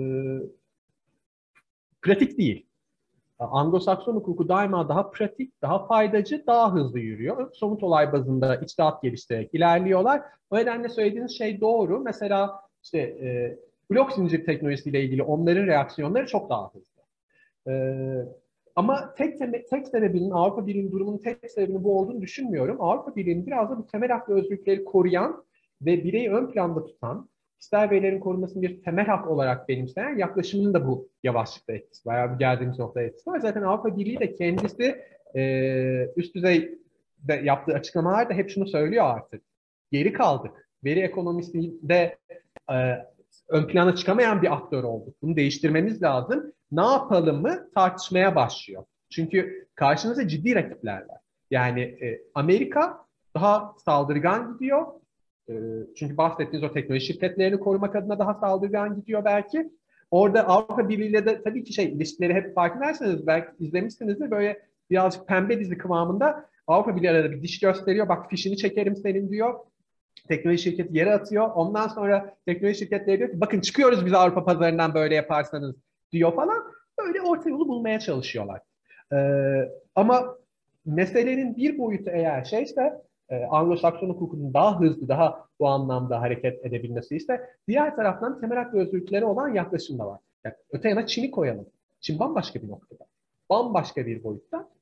pratik değil. Anglo-Sakson hukuku daima daha pratik, daha faydacı, daha hızlı yürüyor. Somut olay bazında içtihat geliştirerek ilerliyorlar. O nedenle söylediğiniz şey doğru. Mesela işte e, blok zincir teknolojisiyle ilgili onların reaksiyonları çok daha hızlı. E, ama tek, tek sebebinin, Avrupa Birliği'nin durumunun tek sebebinin bu olduğunu düşünmüyorum. Avrupa Birliği'nin biraz da bu temel hak ve özgürlükleri koruyan ve bireyi ön planda tutan, kişisel verilerin korunmasını bir temel hak olarak benimseyen yaklaşımının da bu yavaşlıkta etkisi var. Yani geldiğimiz noktaya etkisi var. Zaten Avrupa Birliği de kendisi e, üst düzeyde yaptığı açıklamalarda hep şunu söylüyor artık. Geri kaldık. Veri ekonomisinde e, ön plana çıkamayan bir aktör olduk. Bunu değiştirmemiz lazım. Ne yapalım mı tartışmaya başlıyor. Çünkü karşınızda ciddi rakipler var. Yani e, Amerika daha saldırgan gidiyor. Çünkü bahsettiğiniz o teknoloji şirketlerini korumak adına daha saldırgan gidiyor belki. Orada Avrupa Birliği ile de tabii ki şey ilişkileri hep farkındaysanız belki izlemişsinizdir böyle birazcık pembe dizi kıvamında Avrupa Birliği arada bir diş gösteriyor. Bak fişini çekerim senin diyor. Teknoloji şirketi yere atıyor. Ondan sonra teknoloji şirketleri diyor ki bakın çıkıyoruz biz Avrupa pazarından böyle yaparsanız diyor falan. Böyle orta yolu bulmaya çalışıyorlar. Ee, ama meselenin bir boyutu eğer şeyse Anglo-Sakson hukukunun daha hızlı, daha bu anlamda hareket edebilmesi ise diğer taraftan temel hak ve özgürlükleri olan yaklaşım da var. Yani öte yana Çin'i koyalım. Çin bambaşka bir noktada. Bambaşka bir boyutta.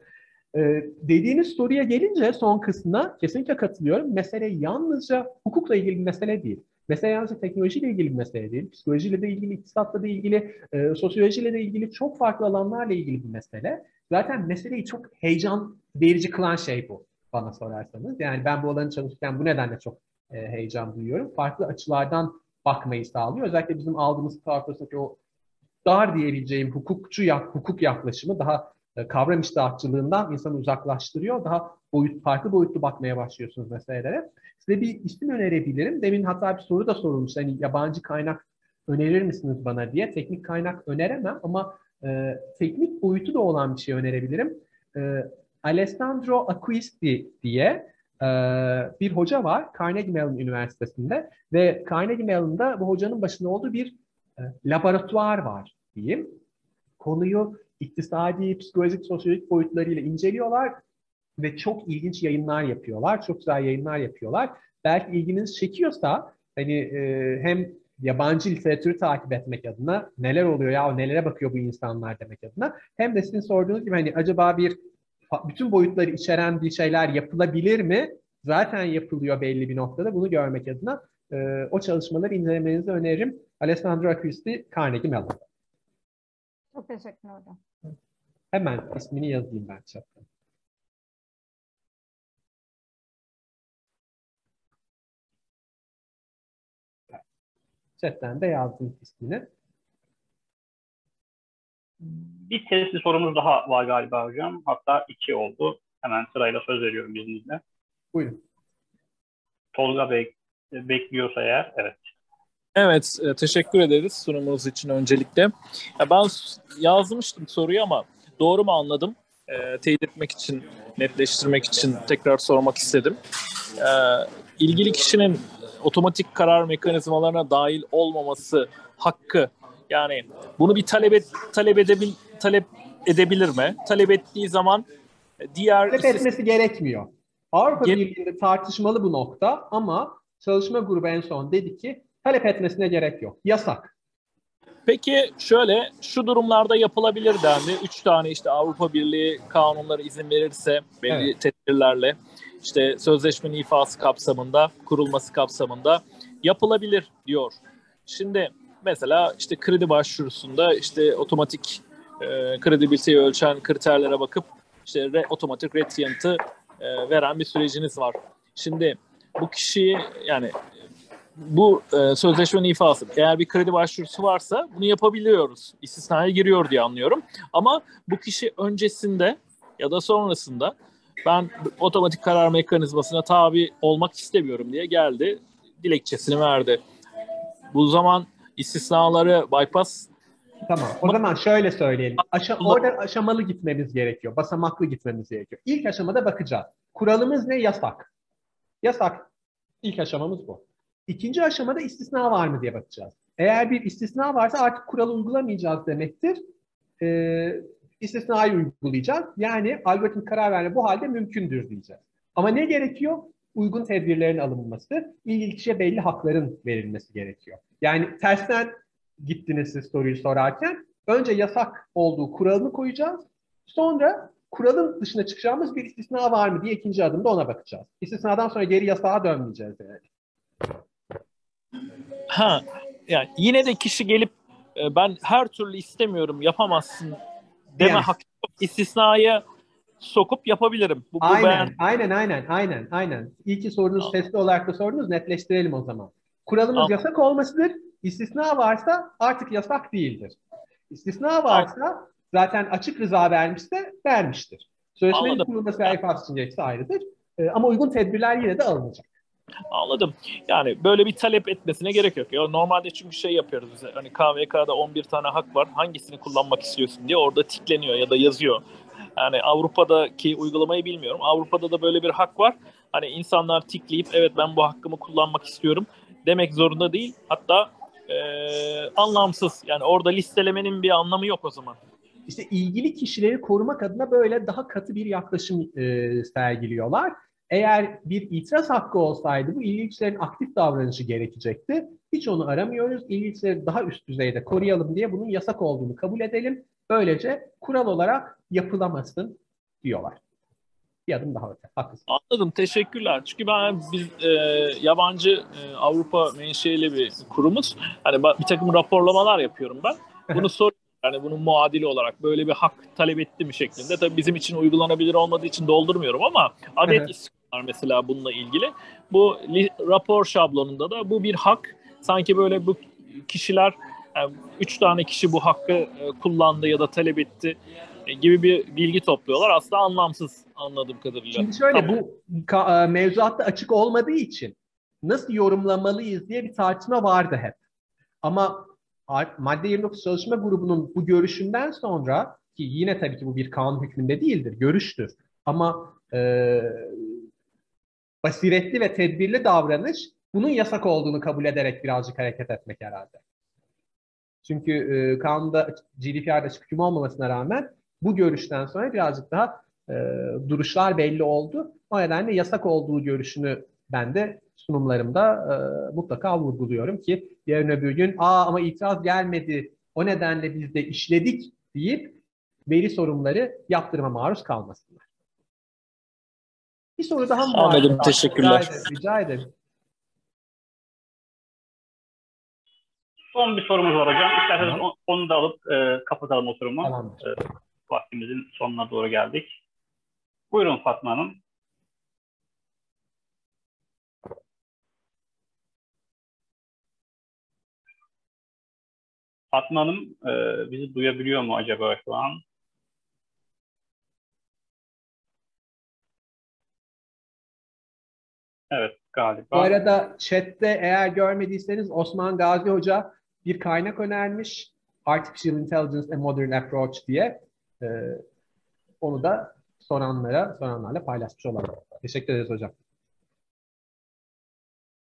E, dediğiniz soruya gelince son kısmına kesinlikle katılıyorum. Mesele yalnızca hukukla ilgili bir mesele değil. Mesele yalnızca teknolojiyle ilgili bir mesele değil. Psikolojiyle de ilgili, iktisatla da ilgili, e, sosyolojiyle de ilgili çok farklı alanlarla ilgili bir mesele. Zaten meseleyi çok heyecan verici kılan şey bu bana sorarsanız. Yani ben bu alanı çalışırken bu nedenle çok e, heyecan duyuyorum. Farklı açılardan bakmayı sağlıyor. Özellikle bizim aldığımız tarafındaki o dar diyebileceğim hukukçu yak, hukuk yaklaşımı daha e, kavram iştahatçılığından insanı uzaklaştırıyor. Daha boyut, farklı boyutlu bakmaya başlıyorsunuz meselelere. Size bir isim önerebilirim. Demin hatta bir soru da sorulmuş. Hani yabancı kaynak önerir misiniz bana diye. Teknik kaynak öneremem ama e, teknik boyutu da olan bir şey önerebilirim. E, Alessandro Acquisti diye e, bir hoca var Carnegie Mellon Üniversitesi'nde ve Carnegie Mellon'da bu hocanın başında olduğu bir e, laboratuvar var diyeyim. Konuyu iktisadi, psikolojik, sosyolojik boyutlarıyla inceliyorlar ve çok ilginç yayınlar yapıyorlar. Çok güzel yayınlar yapıyorlar. Belki ilginizi çekiyorsa hani e, hem yabancı literatürü takip etmek adına neler oluyor ya, nelere bakıyor bu insanlar demek adına hem de sizin sorduğunuz gibi hani acaba bir bütün boyutları içeren bir şeyler yapılabilir mi? Zaten yapılıyor belli bir noktada. Bunu görmek adına e, o çalışmaları incelemenizi öneririm. Alessandro Acquisti, Carnegie Mellon. Çok teşekkürler hocam. Hemen ismini yazayım ben chatten. Chatten de yazdım ismini. Bir testli sorumuz daha var galiba hocam. Hatta iki oldu. Hemen sırayla söz veriyorum izninizle. Buyurun. Tolga Bey bekliyorsa eğer, evet. Evet, teşekkür ederiz sunumunuz için öncelikle. Ya ben yazmıştım soruyu ama doğru mu anladım? E, teyit etmek için, netleştirmek için tekrar sormak istedim. E, ilgili kişinin otomatik karar mekanizmalarına dahil olmaması hakkı, yani bunu bir talep, et, talep, edebil, talep edebilir mi? Talep ettiği zaman diğer... Talep etmesi gerekmiyor. Avrupa Ge- Birliği'nde tartışmalı bu nokta ama çalışma grubu en son dedi ki talep etmesine gerek yok. Yasak. Peki şöyle, şu durumlarda yapılabilir dendi. Üç tane işte Avrupa Birliği kanunları izin verirse belli Evet. tedbirlerle işte sözleşmenin ifası kapsamında, kurulması kapsamında yapılabilir diyor. Şimdi mesela işte kredi başvurusunda işte otomatik e, kredibiliteyi ölçen kriterlere bakıp işte re, otomatik ret yanıtı e, veren bir süreciniz var. Şimdi bu kişiyi yani bu e, sözleşmenin ifası. Eğer bir kredi başvurusu varsa bunu yapabiliyoruz. İstisnaya giriyor diye anlıyorum. Ama bu kişi öncesinde ya da sonrasında ben otomatik karar mekanizmasına tabi olmak istemiyorum diye geldi. Dilekçesini verdi. Bu zaman istisnaları bypass. Tamam. O zaman şöyle söyleyelim. Aşa orada aşamalı gitmemiz gerekiyor. Basamaklı gitmemiz gerekiyor. İlk aşamada bakacağız. Kuralımız ne? Yasak. Yasak. İlk aşamamız bu. İkinci aşamada istisna var mı diye bakacağız. Eğer bir istisna varsa artık kuralı uygulamayacağız demektir. Ee, istisnayı uygulayacağız. Yani algoritmik karar verme bu halde mümkündür diyeceğiz. Ama ne gerekiyor? Uygun tedbirlerin alınması, ilgili kişiye belli hakların verilmesi gerekiyor. Yani tersten gittiniz siz soruyu sorarken önce yasak olduğu kuralını koyacağız. Sonra kuralın dışına çıkacağımız bir istisna var mı diye ikinci adımda ona bakacağız. İstisnadan sonra geri yasağa dönmeyeceğiz yani. Ha, yani yine de kişi gelip e, ben her türlü istemiyorum, yapamazsın deme Yani. hakkı yok. İstisnaya sokup yapabilirim. Bu, bu Aynen, ben... aynen, aynen, aynen, aynen. İyi ki sorunuz sesli olarak da sordunuz, netleştirelim o zaman. Kuralımız Anladım. yasak olmasıdır. İstisna varsa artık yasak değildir. İstisna varsa zaten açık rıza vermişse vermiştir. Sözleşmenin Anladım. kurulması ve ifade için gerekse ayrıdır. Ee, ama uygun tedbirler yine de alınacak. Anladım. Yani böyle bir talep etmesine gerek yok. Ya normalde çünkü şey yapıyoruz bize. Hani K V K'da on bir tane hak var. Hangisini kullanmak istiyorsun diye orada tikleniyor ya da yazıyor. Yani Avrupa'daki uygulamayı bilmiyorum. Avrupa'da da böyle bir hak var. Hani insanlar tikleyip evet ben bu hakkımı kullanmak istiyorum demek zorunda değil. Hatta ee, anlamsız. Yani orada listelemenin bir anlamı yok o zaman. İşte ilgili kişileri korumak adına böyle daha katı bir yaklaşım e, sergiliyorlar. Eğer bir itiraz hakkı olsaydı bu ilgili kişilerin aktif davranışı gerekecekti. Hiç onu aramıyoruz. İlgili kişileri daha üst düzeyde koruyalım diye bunun yasak olduğunu kabul edelim. Böylece kural olarak yapılamasın diyorlar. bir adım daha öte. Haklısın. Anladım. Teşekkürler. Çünkü ben biz e, yabancı e, Avrupa menşeli bir kurumuz. Hani bir takım raporlamalar yapıyorum ben. Bunu sor yani bunun muadili olarak böyle bir hak talep etti mi şeklinde. Tabii bizim için uygulanabilir olmadığı için doldurmuyorum ama adet istiyorlar mesela bununla ilgili. Bu rapor şablonunda da bu bir hak. Sanki böyle bu kişiler yani üç tane kişi bu hakkı e, kullandı ya da talep etti e, gibi bir bilgi topluyorlar. Aslında anlamsız anladığım kadarıyla. Şimdi şöyle Tamam. bu ka- e, mevzuatta açık olmadığı için nasıl yorumlamalıyız diye bir tartışma vardı hep. Ama madde yirmi dokuz çalışma grubunun bu görüşünden sonra ki yine tabii ki bu bir kanun hükmünde değildir, görüştür. Ama e, basiretli ve tedbirli davranış bunun yasak olduğunu kabul ederek birazcık hareket etmek herhalde. Çünkü e, kanunda G D P R'da açık hüküm olmamasına rağmen bu görüşten sonra birazcık daha e, duruşlar belli oldu. O nedenle yasak olduğu görüşünü ben de sunumlarımda e, mutlaka vurguluyorum ki yarın öbür gün aa ama itiraz gelmedi o nedenle biz de işledik deyip veri sorunları yaptırıma maruz kalmasınlar. Bir soru daha mı var? Anladım. Teşekkürler. Rica ederim. Rica ederim. Son bir sorumuz var hocam. İsterseniz Tamam. onu da alıp e, kapatalım oturumu. Tamamdır. E, vaktimizin sonuna doğru geldik. Buyurun Fatma Hanım. Fatma Hanım e, bizi duyabiliyor mu acaba şu an? Evet galiba. Bu arada chatte eğer görmediyseniz Osman Gazi Hoca bir kaynak önermiş. Artificial Intelligence and Modern Approach diye. Ee, onu da soranlara, soranlarla paylaşmış olalım. Teşekkür ederiz hocam.